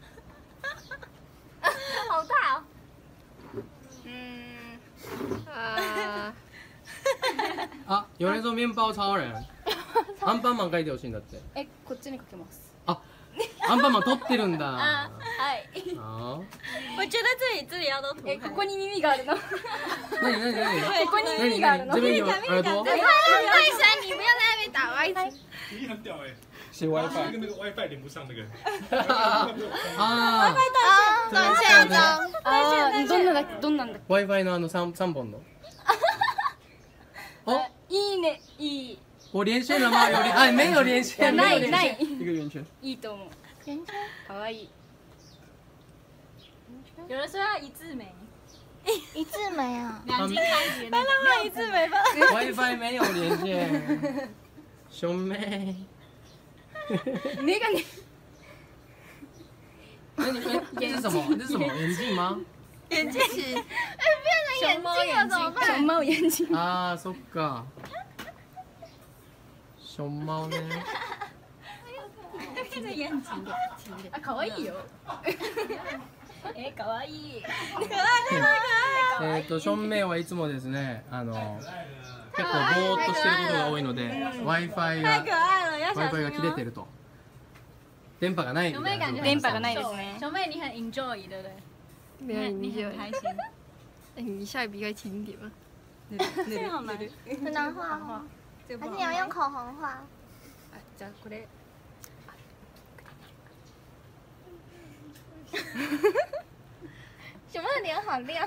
好大哦。 嗯。啊。 啊，有人说面包超人，アンパンマン書いてほしいんだって。 え、こっちにかけます。 あ、アンパンマン撮ってるんだ。 はい。 好。 我觉得这里这里要都涂。 え、ここに耳があるの。 那你那你那你， ここに那你耳があるの。 这边有耳朵。 太深，你不要在那边打歪词。 你很屌哎， 是那 WiFi 个那个 WiFi 连不上那个。 あ啊，断线中。 あー、どんなだどんなんだ。 あ、Wi-Fi のあの三三本の。哦， いいね、いい。 我连线了吗？有连，哎，没有连线，没有连ない线。 一个圆圈。 いいと思う。 圆圈。 可愛い。 有人说要一字眉， 一字眉啊。 两斤开节那种。没有一字眉吧 WiFi 没有连线。兄妹。 眼鏡。 那你哎，这是什么？这是什么？眼镜吗？ 眼镜，哎，变成眼镜了怎么办？ 熊猫眼睛。 啊，そっか。熊猫呢？ 这个眼睛的。 あ、可愛いよ。え、可愛い。 えっと正面はいつもですね、あの結構ぼーっとしてることが多いので、Wi-Fi が太可愛了，要小 Wi-Fi が心哦。 切れてると、電波がないみたいな状態電波がないですね。 熊妹，你很 enjoy 对不对？ 没有你你很开心。 哎，你下笔该轻一点吗？ 这个好难。 很难画哦，还是你要用口红画？ じゃあこれ。 熊妹的脸好亮。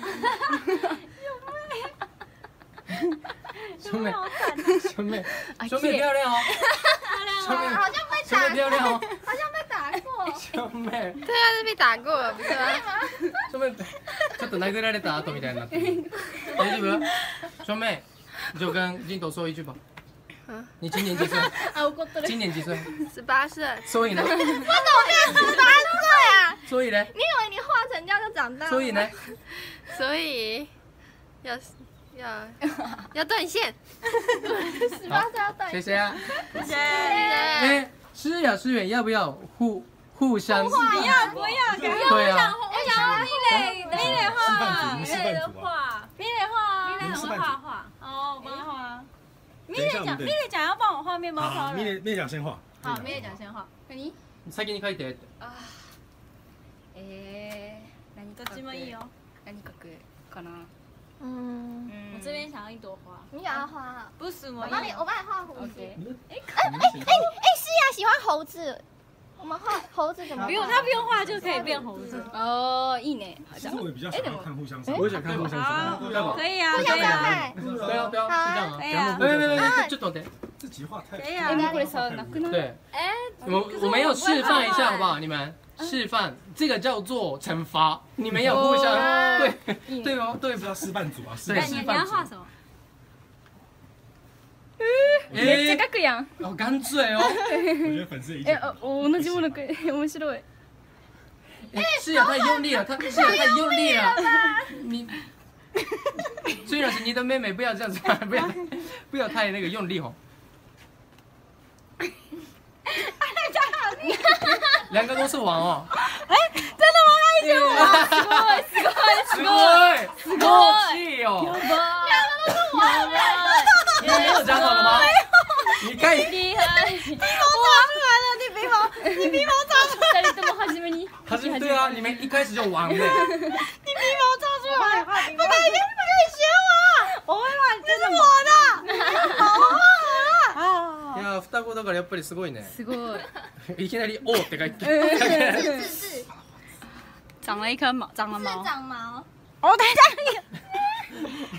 兄妹，兄妹，兄妹漂亮哦，兄妹好像被兄妹漂亮哦， 好像被打过。 兄妹， 对啊，是被打过了，不是吗？ 兄妹，ちょっと殴られた後みたいになってる。大丈夫？兄妹，你就跟金斗说一句吧。你今年几岁？ あ、怒ってる。 今年几岁？ 十八岁。 所以呢？ 我怎么变十八岁啊？ 所以呢？ 你以为你画成这样就长大了？ 所以呢？ 所以要要要断线， 十八岁要断。 谢谢啊。 谢谢。 哎，诗雅诗远要不要互互相？ 不要不要，不要。 对啊。 我想要米蕾米蕾画， 米蕾的画， 米蕾画， 米蕾会画画。 哦，我帮他画。米等一蕾讲， 下我们得米蕾讲要帮我画面包超好，米人。 蕾米蕾讲先画。 好，米蕾讲先画。何？ 先に書いて。 あ、えー、何どっちもいいよ。 何描くかな？ 嗯， 我这边想要一朵花。 你想要画？ 不是我我帮你，我帮你画胡子。 ？OK。 哎哎哎哎，诗雅喜欢猴子，我们画猴子怎么？ 不用，他不用画就可以变猴子。 哦，いいね。 其实我也比较想要看互相伤。 我也想看互相好伤， 要不可以啊， 互相可以啊， 伤害。 对啊对啊，是这样啊。 可以啊。 没有没有没有，ちょっと待って。 自己画太。 可以啊え、もうこれさ、なくない？ 对， 哎， 我我们要示范一下好不好？你们示范，这个叫做惩罚，你们要互相对对哦对是要示范组啊，示对范你你要画什么？ めっちゃ描くやん。 好干脆哦。 我觉得粉丝意え、 见。 あ、同じもの描い。面白い。 是呀，太用力了，他是呀，太用力了。你虽然是你的妹妹，不要这样子，不要不要太那个用力哦。两个都是王哦。 哎，真的吗？他一起哇，すごいすごいすごい，默契哦。 两个都是王你没有讲好了吗？你看， 厉害。 鼻毛长出来了，你鼻毛，你鼻毛长出来。 二人とも初めに。 他是对啊，你们一开始就王的。 你鼻毛长出来，不可以，不可以学我。我会画，这是我的。好画啊！ いや双子だからやっぱりすごいね。 すごい。 いきなりおって書いて。 是是长了一颗毛，长了是毛。 长毛。 哦，等一下，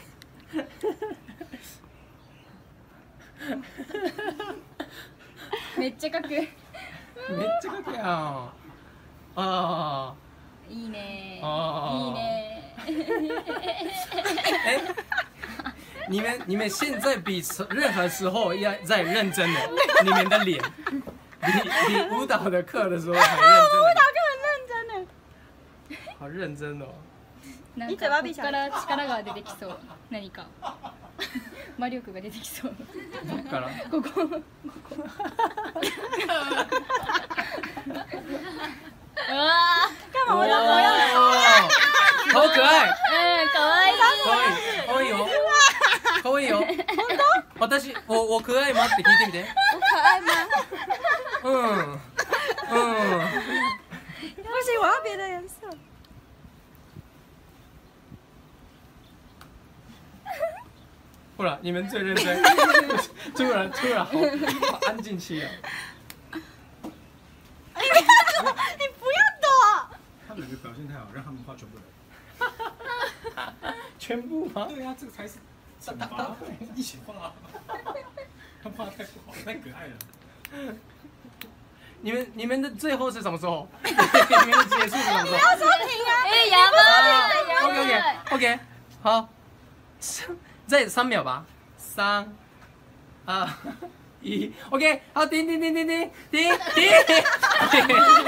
めっちゃ描く。 めっちゃ書くやん。ああ。 いいね。 あーいいね。 哎，你们你们现在比任何时候要再认真的，你们的脸比比舞蹈的课的时候还认真。 舞蹈课很认真的。 好认真哦。 なんかここから力が出てきそう。何か。魔力が出てきそう。 どっから？ ここ。うわ干嘛？我要我哦，好可愛。 うん、かわいい。 可愛いよ。可愛いよ。私我我可愛い吗って聞いてみて。 我可爱吗？ 嗯嗯。 不行，我要别的颜色。 不然你们最认真，突然突然好好安静起来。 你不要躲。 他们两个表现太好，让他们画全部人。 全部吗？ 对啊，这个才是惩罚，一起画。他们画的太不好，太可爱了。 你们你们的最后是什么时候？你们的结束是什么时候？ 不要说停啊！ え、やばい。 OK OK OK， 好，再三秒吧，三、二、一 ，OK， 好，停停停停停停停停停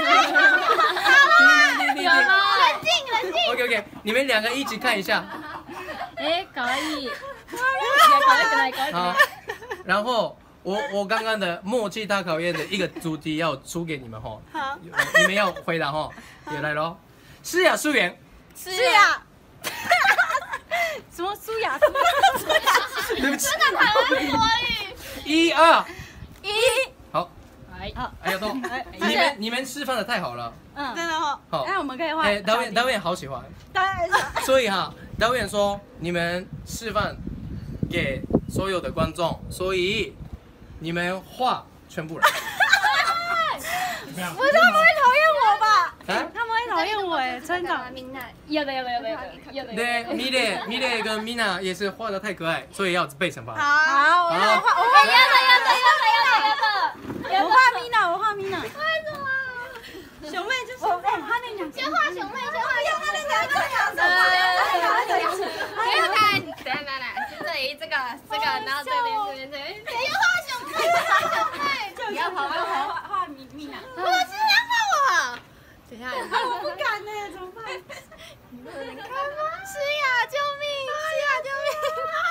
停停。 冷静冷静。 OK OK， 你们两个一起看一下。 え、かわいい。いや、可愛くない、可愛く好ない。， 然后我我刚刚的默契大考验的一个主题要出给你们吼， 好， 你们要回答吼，也来咯。诗雅书媛， 是呀。什么苏雅？什么苏雅？ 对不起， 台湾国语。 一二， 一。 好， はい。 哎呀都，你们你们示范的太好了， 嗯，真的哦。 好那我们可以画。 哎，导演导演好喜欢， 当然是。 所以哈，导演说你们示范给所有的观众，所以你们画全部来。 怎么样？ 不是他们会讨厌我吧？ 啊？ 他们会讨厌我哎，村长。 明奈。 やだやだやだやだやだ。 对，米蕾米蕾跟米娜也是画的太可爱，所以要被惩罚。 好，我要画，我画やだやだやだやだやだ。 我画米娜，我画米娜。为什么？熊妹就是熊妹，他那两先画熊妹，先画熊妹，先画熊妹。 不要看，等下等下，这里这个这个，然后这边这边这边。 先画熊妹，先画熊妹。 不要跑，不要跑。 画画米米娜。 我是要画我。 等一下， 我不敢呢，怎么办？ 诗雅，救命！诗雅，救命！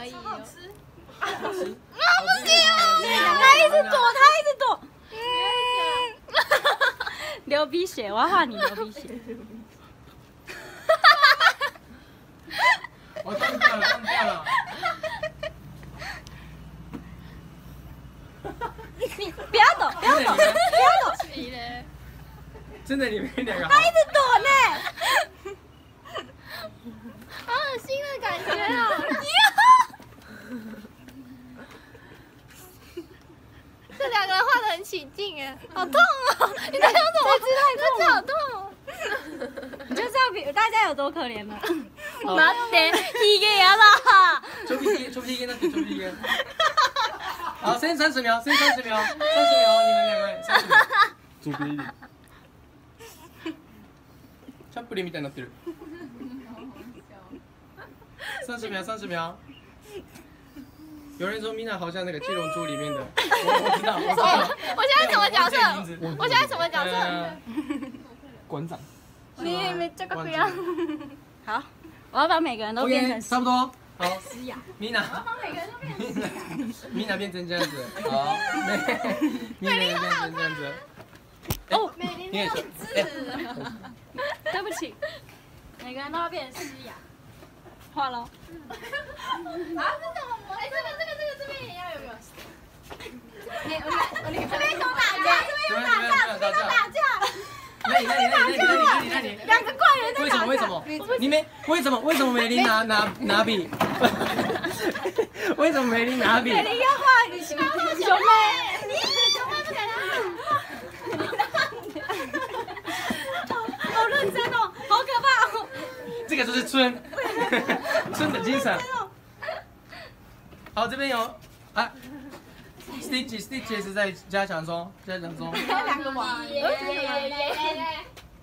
以哦。 啊不行他一直躲，他一直躲。嗯，流鼻血，我要画你流鼻血。 我断掉了，断掉了。 你不要抖，不要抖，不要抖。 真的，你们两个。 他一直躲呢。 好恶心的感觉哦！这两个人画的很起劲哎，好痛哦！你在用什么？这只好痛哦！ 你就知道比大家有多可怜了。 待ってヒゲやだ。 抽鼻涕，抽鼻涕，那就抽鼻涕。好，剩三十秒，剩三十秒，三十秒，你们两个三十秒。 左边一点。 チャップリンみたいになってる。三十秒，三十秒。有人说米娜好像那个七龙珠里面的，我我知道，我知道。 我现在什么角色？我现在什么角色？ 馆长。 你没这个不要。好，我要把每个人都变成差不多。好， 诗雅。 米娜。把每个人都变成诗雅。米娜变成这样子，好。米娜变成这样子。 哦， 美玲没有字。 对不起，每个人都要变成诗雅。画喽。啊， 这怎么磨？哎，这个这个这个这边也要有没有？哎，我看我那个这边有打架，这边有打架，这边有打架。 那你那你那你那你那你那你两个怪人在打架。 为什么？为什么？你没为什么？为什么美玲拿拿拿笔？为什么美玲拿笔？ 美玲要画熊妹。 熊妹不给他。好认真哦，好可怕哦。 这个就是村，村的精神。好，这边有啊 ，Stitch Stitch 是在加强中，加强中。 两个网。 耶耶耶耶！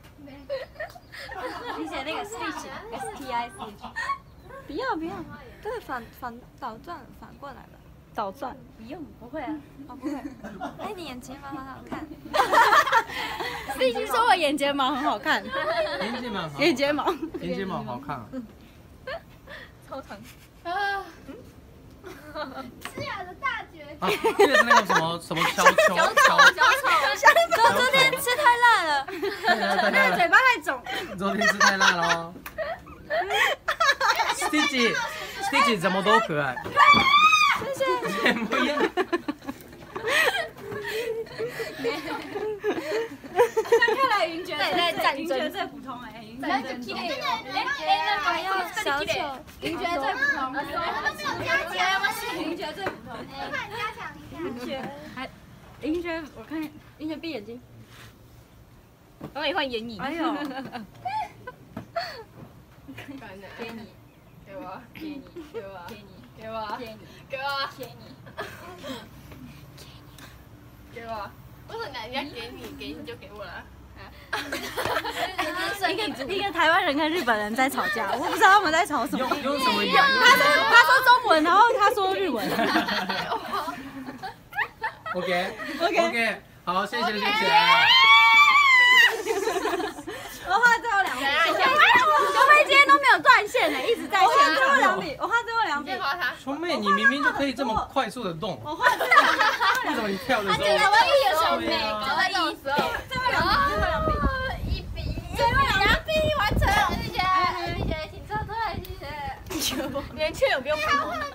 你写那个 Stitch，S T I C。不要不要， 对，反反倒转反过来了。 倒转不用，不会啊， 哦不会。哎，你眼睫毛很好看。 Stitch 说我眼睫毛很好看。 眼睫毛好。 眼睫毛。 眼睫毛好看。 超长。啊。诗雅的大绝技。 啊，这个是那个什么什么小球小小丑。 昨天吃太辣了。 那个嘴巴太肿。 昨天吃太辣了哦。Stitch Stitch 怎么都可爱。全部一样。 看来云爵在战云爵最普通哎，云爵最普通。 还要小丑， 云爵最普通。 我们都没有加强， 云爵最普通。 快加强一下。 云爵还，云爵我看云爵闭眼睛。 我帮你换眼影。 哎呦。 给你，给我，给你，给我，给你，给我，给你，给我，给你，给我。为什么人家给你，给你就给我了？ 一个一个台湾人跟日本人在吵架，我不知道他们在吵什么。 用用什么语言？ 他说他说中文，然后他说日文。 OK OK OK， 好，谢谢谢谢。 我画最后两笔，小妹今天都没有断线呢，一直在线。我画最后两笔，我画最后两笔。 兄妹，你明明就可以这么快速的动。 我画最后两笔。 为什么你跳的时候？ 可以有手背，就在这种时候。 最后两笔，最后两笔。 一比一，最后两笔完成。谢谢，谢谢，请撤退，谢谢。连确有不用跑。你是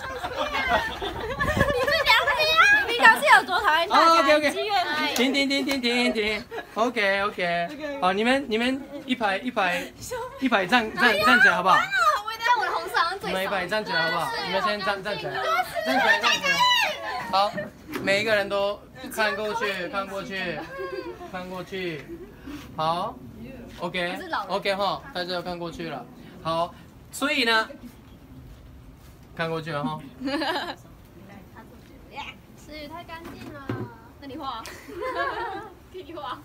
两笔啊？ 你平常是有多讨厌大家？ OK OK， 停停停停停停 ，OK OK， 好，你们你们一排一排一排站站站起来好不好？ 我的红色好像最你们一排站起来好不好？你们先站站起来，站起来站起来。好，每一个人都看过去看过去看过去，好 ，OK OK 哈，大家都看过去了。好，所以呢，看过去了哈。 思雨太干净了，那你画，给你画。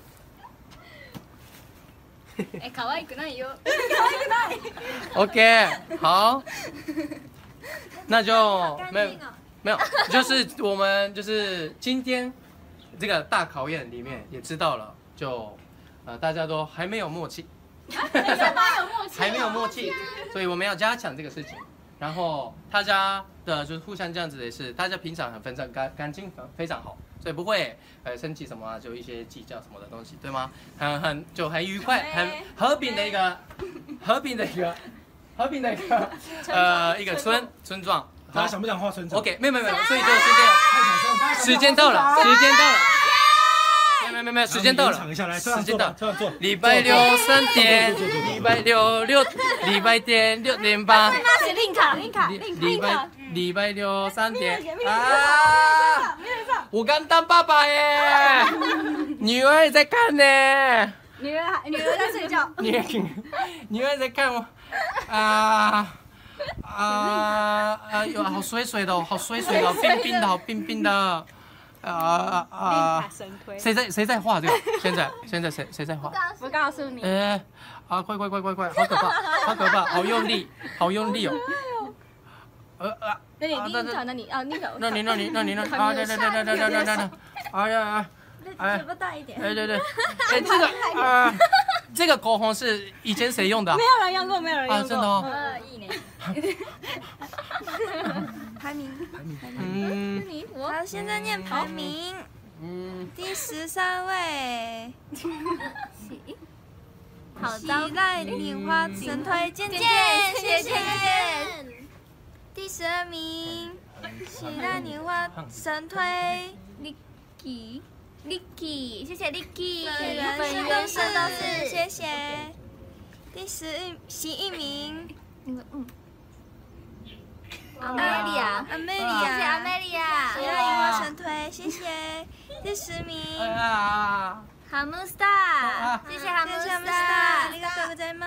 哎，可愛くないよ。可愛くない。 OK， 好，那就没有没有，就是我们就是今天这个大考验里面也知道了，就呃大家都还没有默契，还没有默契，所以我们要加强这个事情。然然后大家的就是互相这样子也是，大家平常很非常干干净，非常好，所以不会呃生气什么啊，就一些计较什么的东西，对吗？很很就很愉快，很和平的一个和平的一个和平的一个呃一个村村庄。 大家想不想画村长 ？OK， 没有没有没有，所以就现在时间到了，时间到了。没有没有没有，时间到了，时间到了。礼拜六三点，礼拜六六，礼拜天六点半。 令卡令卡礼拜礼拜六三点啊！我刚当爸爸耶，女儿也在看呢。 女儿女儿在睡觉。 女儿女儿在看我啊啊啊！有好水水的，好水水的，冰冰的，好冰冰的。啊啊啊！谁在谁在画这个？现在现在谁谁在画？ 我告诉你。 哎，啊，快快快快快，好可怕，好可怕，好用力，好用力哦。呃啊！ 那你那那你啊那个。 那你那你那你那啊对对对对对对对对！哎呀哎！ 嘴巴大一点。 哎对对，哎这个啊，这个口红是以前谁用的？ 没有人用过，没有人用过。 啊真的哦。 呃，一年。 排名， 嗯， 好，现在念排名。嗯，第十三位， 好喜赖莲花神推健健，谢谢。第十二名，喜赖莲花神推 Licky Licky， 谢谢 Licky， 本人是都是，谢谢。第十一十一名，嗯。 阿梅利亚， 阿梅利亚， 谢谢阿梅利亚。 喜赖莲花神推，谢谢。第十名， 哈姆斯塔，谢谢哈姆斯塔， ありがとうございます。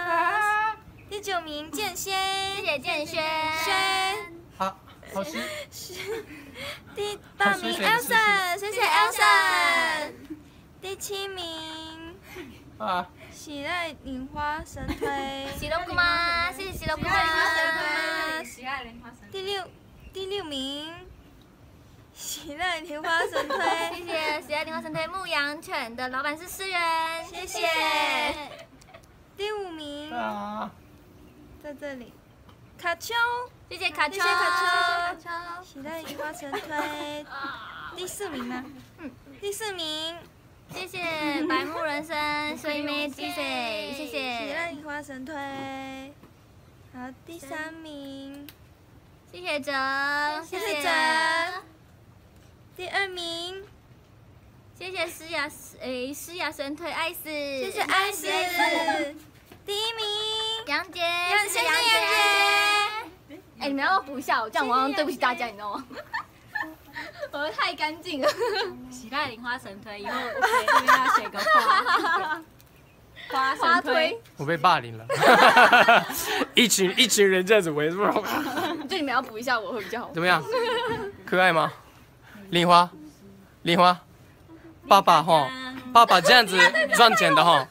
第九名，剑仙， 谢谢剑轩。 轩， 好，好吃。 第八名 Elsa， 谢谢 Elsa。第七名， 啊， 喜赖莲花神推， 喜乐姑妈，谢谢喜乐姑妈。 喜爱莲花神。 第六第六名，喜赖莲花神推， 谢谢喜爱莲花神推牧羊犬的老板是诗人，谢谢。 第五名，在这里，卡丘， 谢谢卡丘， 谢谢卡丘，喜赖莲花神推。第四名呢？嗯，第四名。 谢谢白木人生，水梅鸡水，谢谢。 喜赖莲花神推。好，第三名。 谢谢哲， 谢谢哲。第二名。 谢谢诗雅，诶，诗雅神推艾斯， 谢谢艾斯。第一名。 杨杰， 谢谢杨杰。 哎，你们要不要补一下？我这样我好像对不起大家，你知道吗？我太干净了。 喜爱莲花神推，以后我写这边要写个花花神推。 我被霸凌了，一群一群人这样子围住我。 就你们要补一下，我会比较好。 怎么样？可爱吗？莲花，莲花，爸爸哈，爸爸这样子赚钱的哈。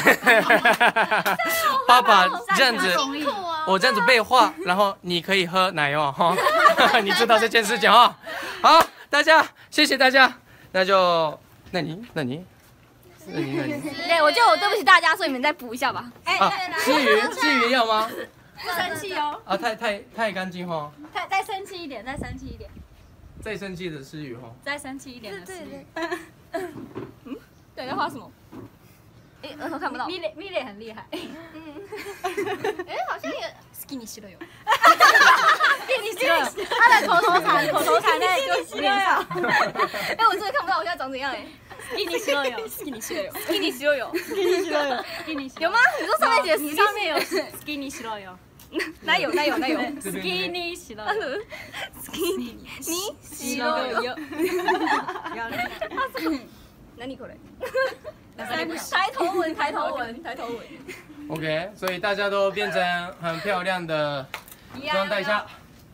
爸爸这样子，我这样子被画，然后你可以喝奶哦哈。你知道这件事情哈？好，大家谢谢大家，那就那你那你那你那你， 对，我觉得我对不起大家，所以你们再补一下吧。 哎， 诗雨诗雨要吗？ 不生气哦。 啊，太太太干净哈。 再再生气一点，再生气一点。 再生气的诗雨哈。 再生气一点的诗雨。 嗯，对，在画什么？哎，我看不到。 米蕾米蕾很厉害。 嗯。哎，好像也。 好きにしろよ。 好きにしろよ。他的口头禅，口头禅在就脸上。 哎，我真的看不到我现在长怎样哎。 好きにしろよ。 好きにしろよ。好きにしろよ。 好きにしろよ。好きにしろよ。 有吗？你说上面写你上面有好きにしろよ。 哪有哪有哪有？ 好きにしろよ。 好きにしろよ。何これ？抬头纹，抬头纹，抬头纹。 OK， 所以大家都变成很漂亮的状态下。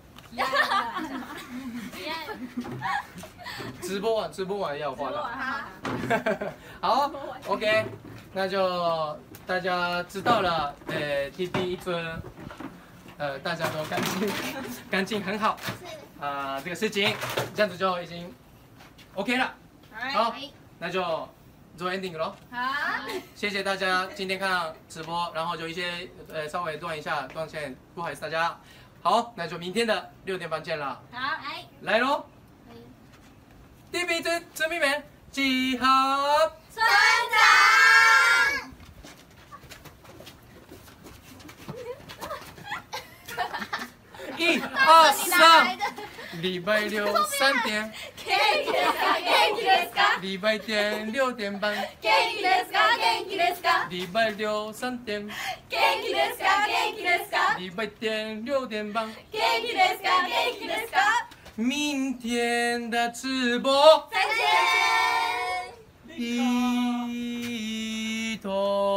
直播完，直播完要画的。好 ，OK， 那就大家知道了，呃 ，T D 一尊，呃，大家都干净，干净很好，啊、呃，这个事情这样子就已经 OK 了。好，那就做 ending 咯。 好， 谢谢大家今天看直播，然后就一些呃稍微断一下断线，不好意思大家。 好，那就明天的六点半见了。 好，来， 来喽！第一名真真名名集合。 村长。 一二三，礼拜六三点。礼拜天六点半。礼拜六三点。礼拜天六点半。明天的直播。 再见。 一头。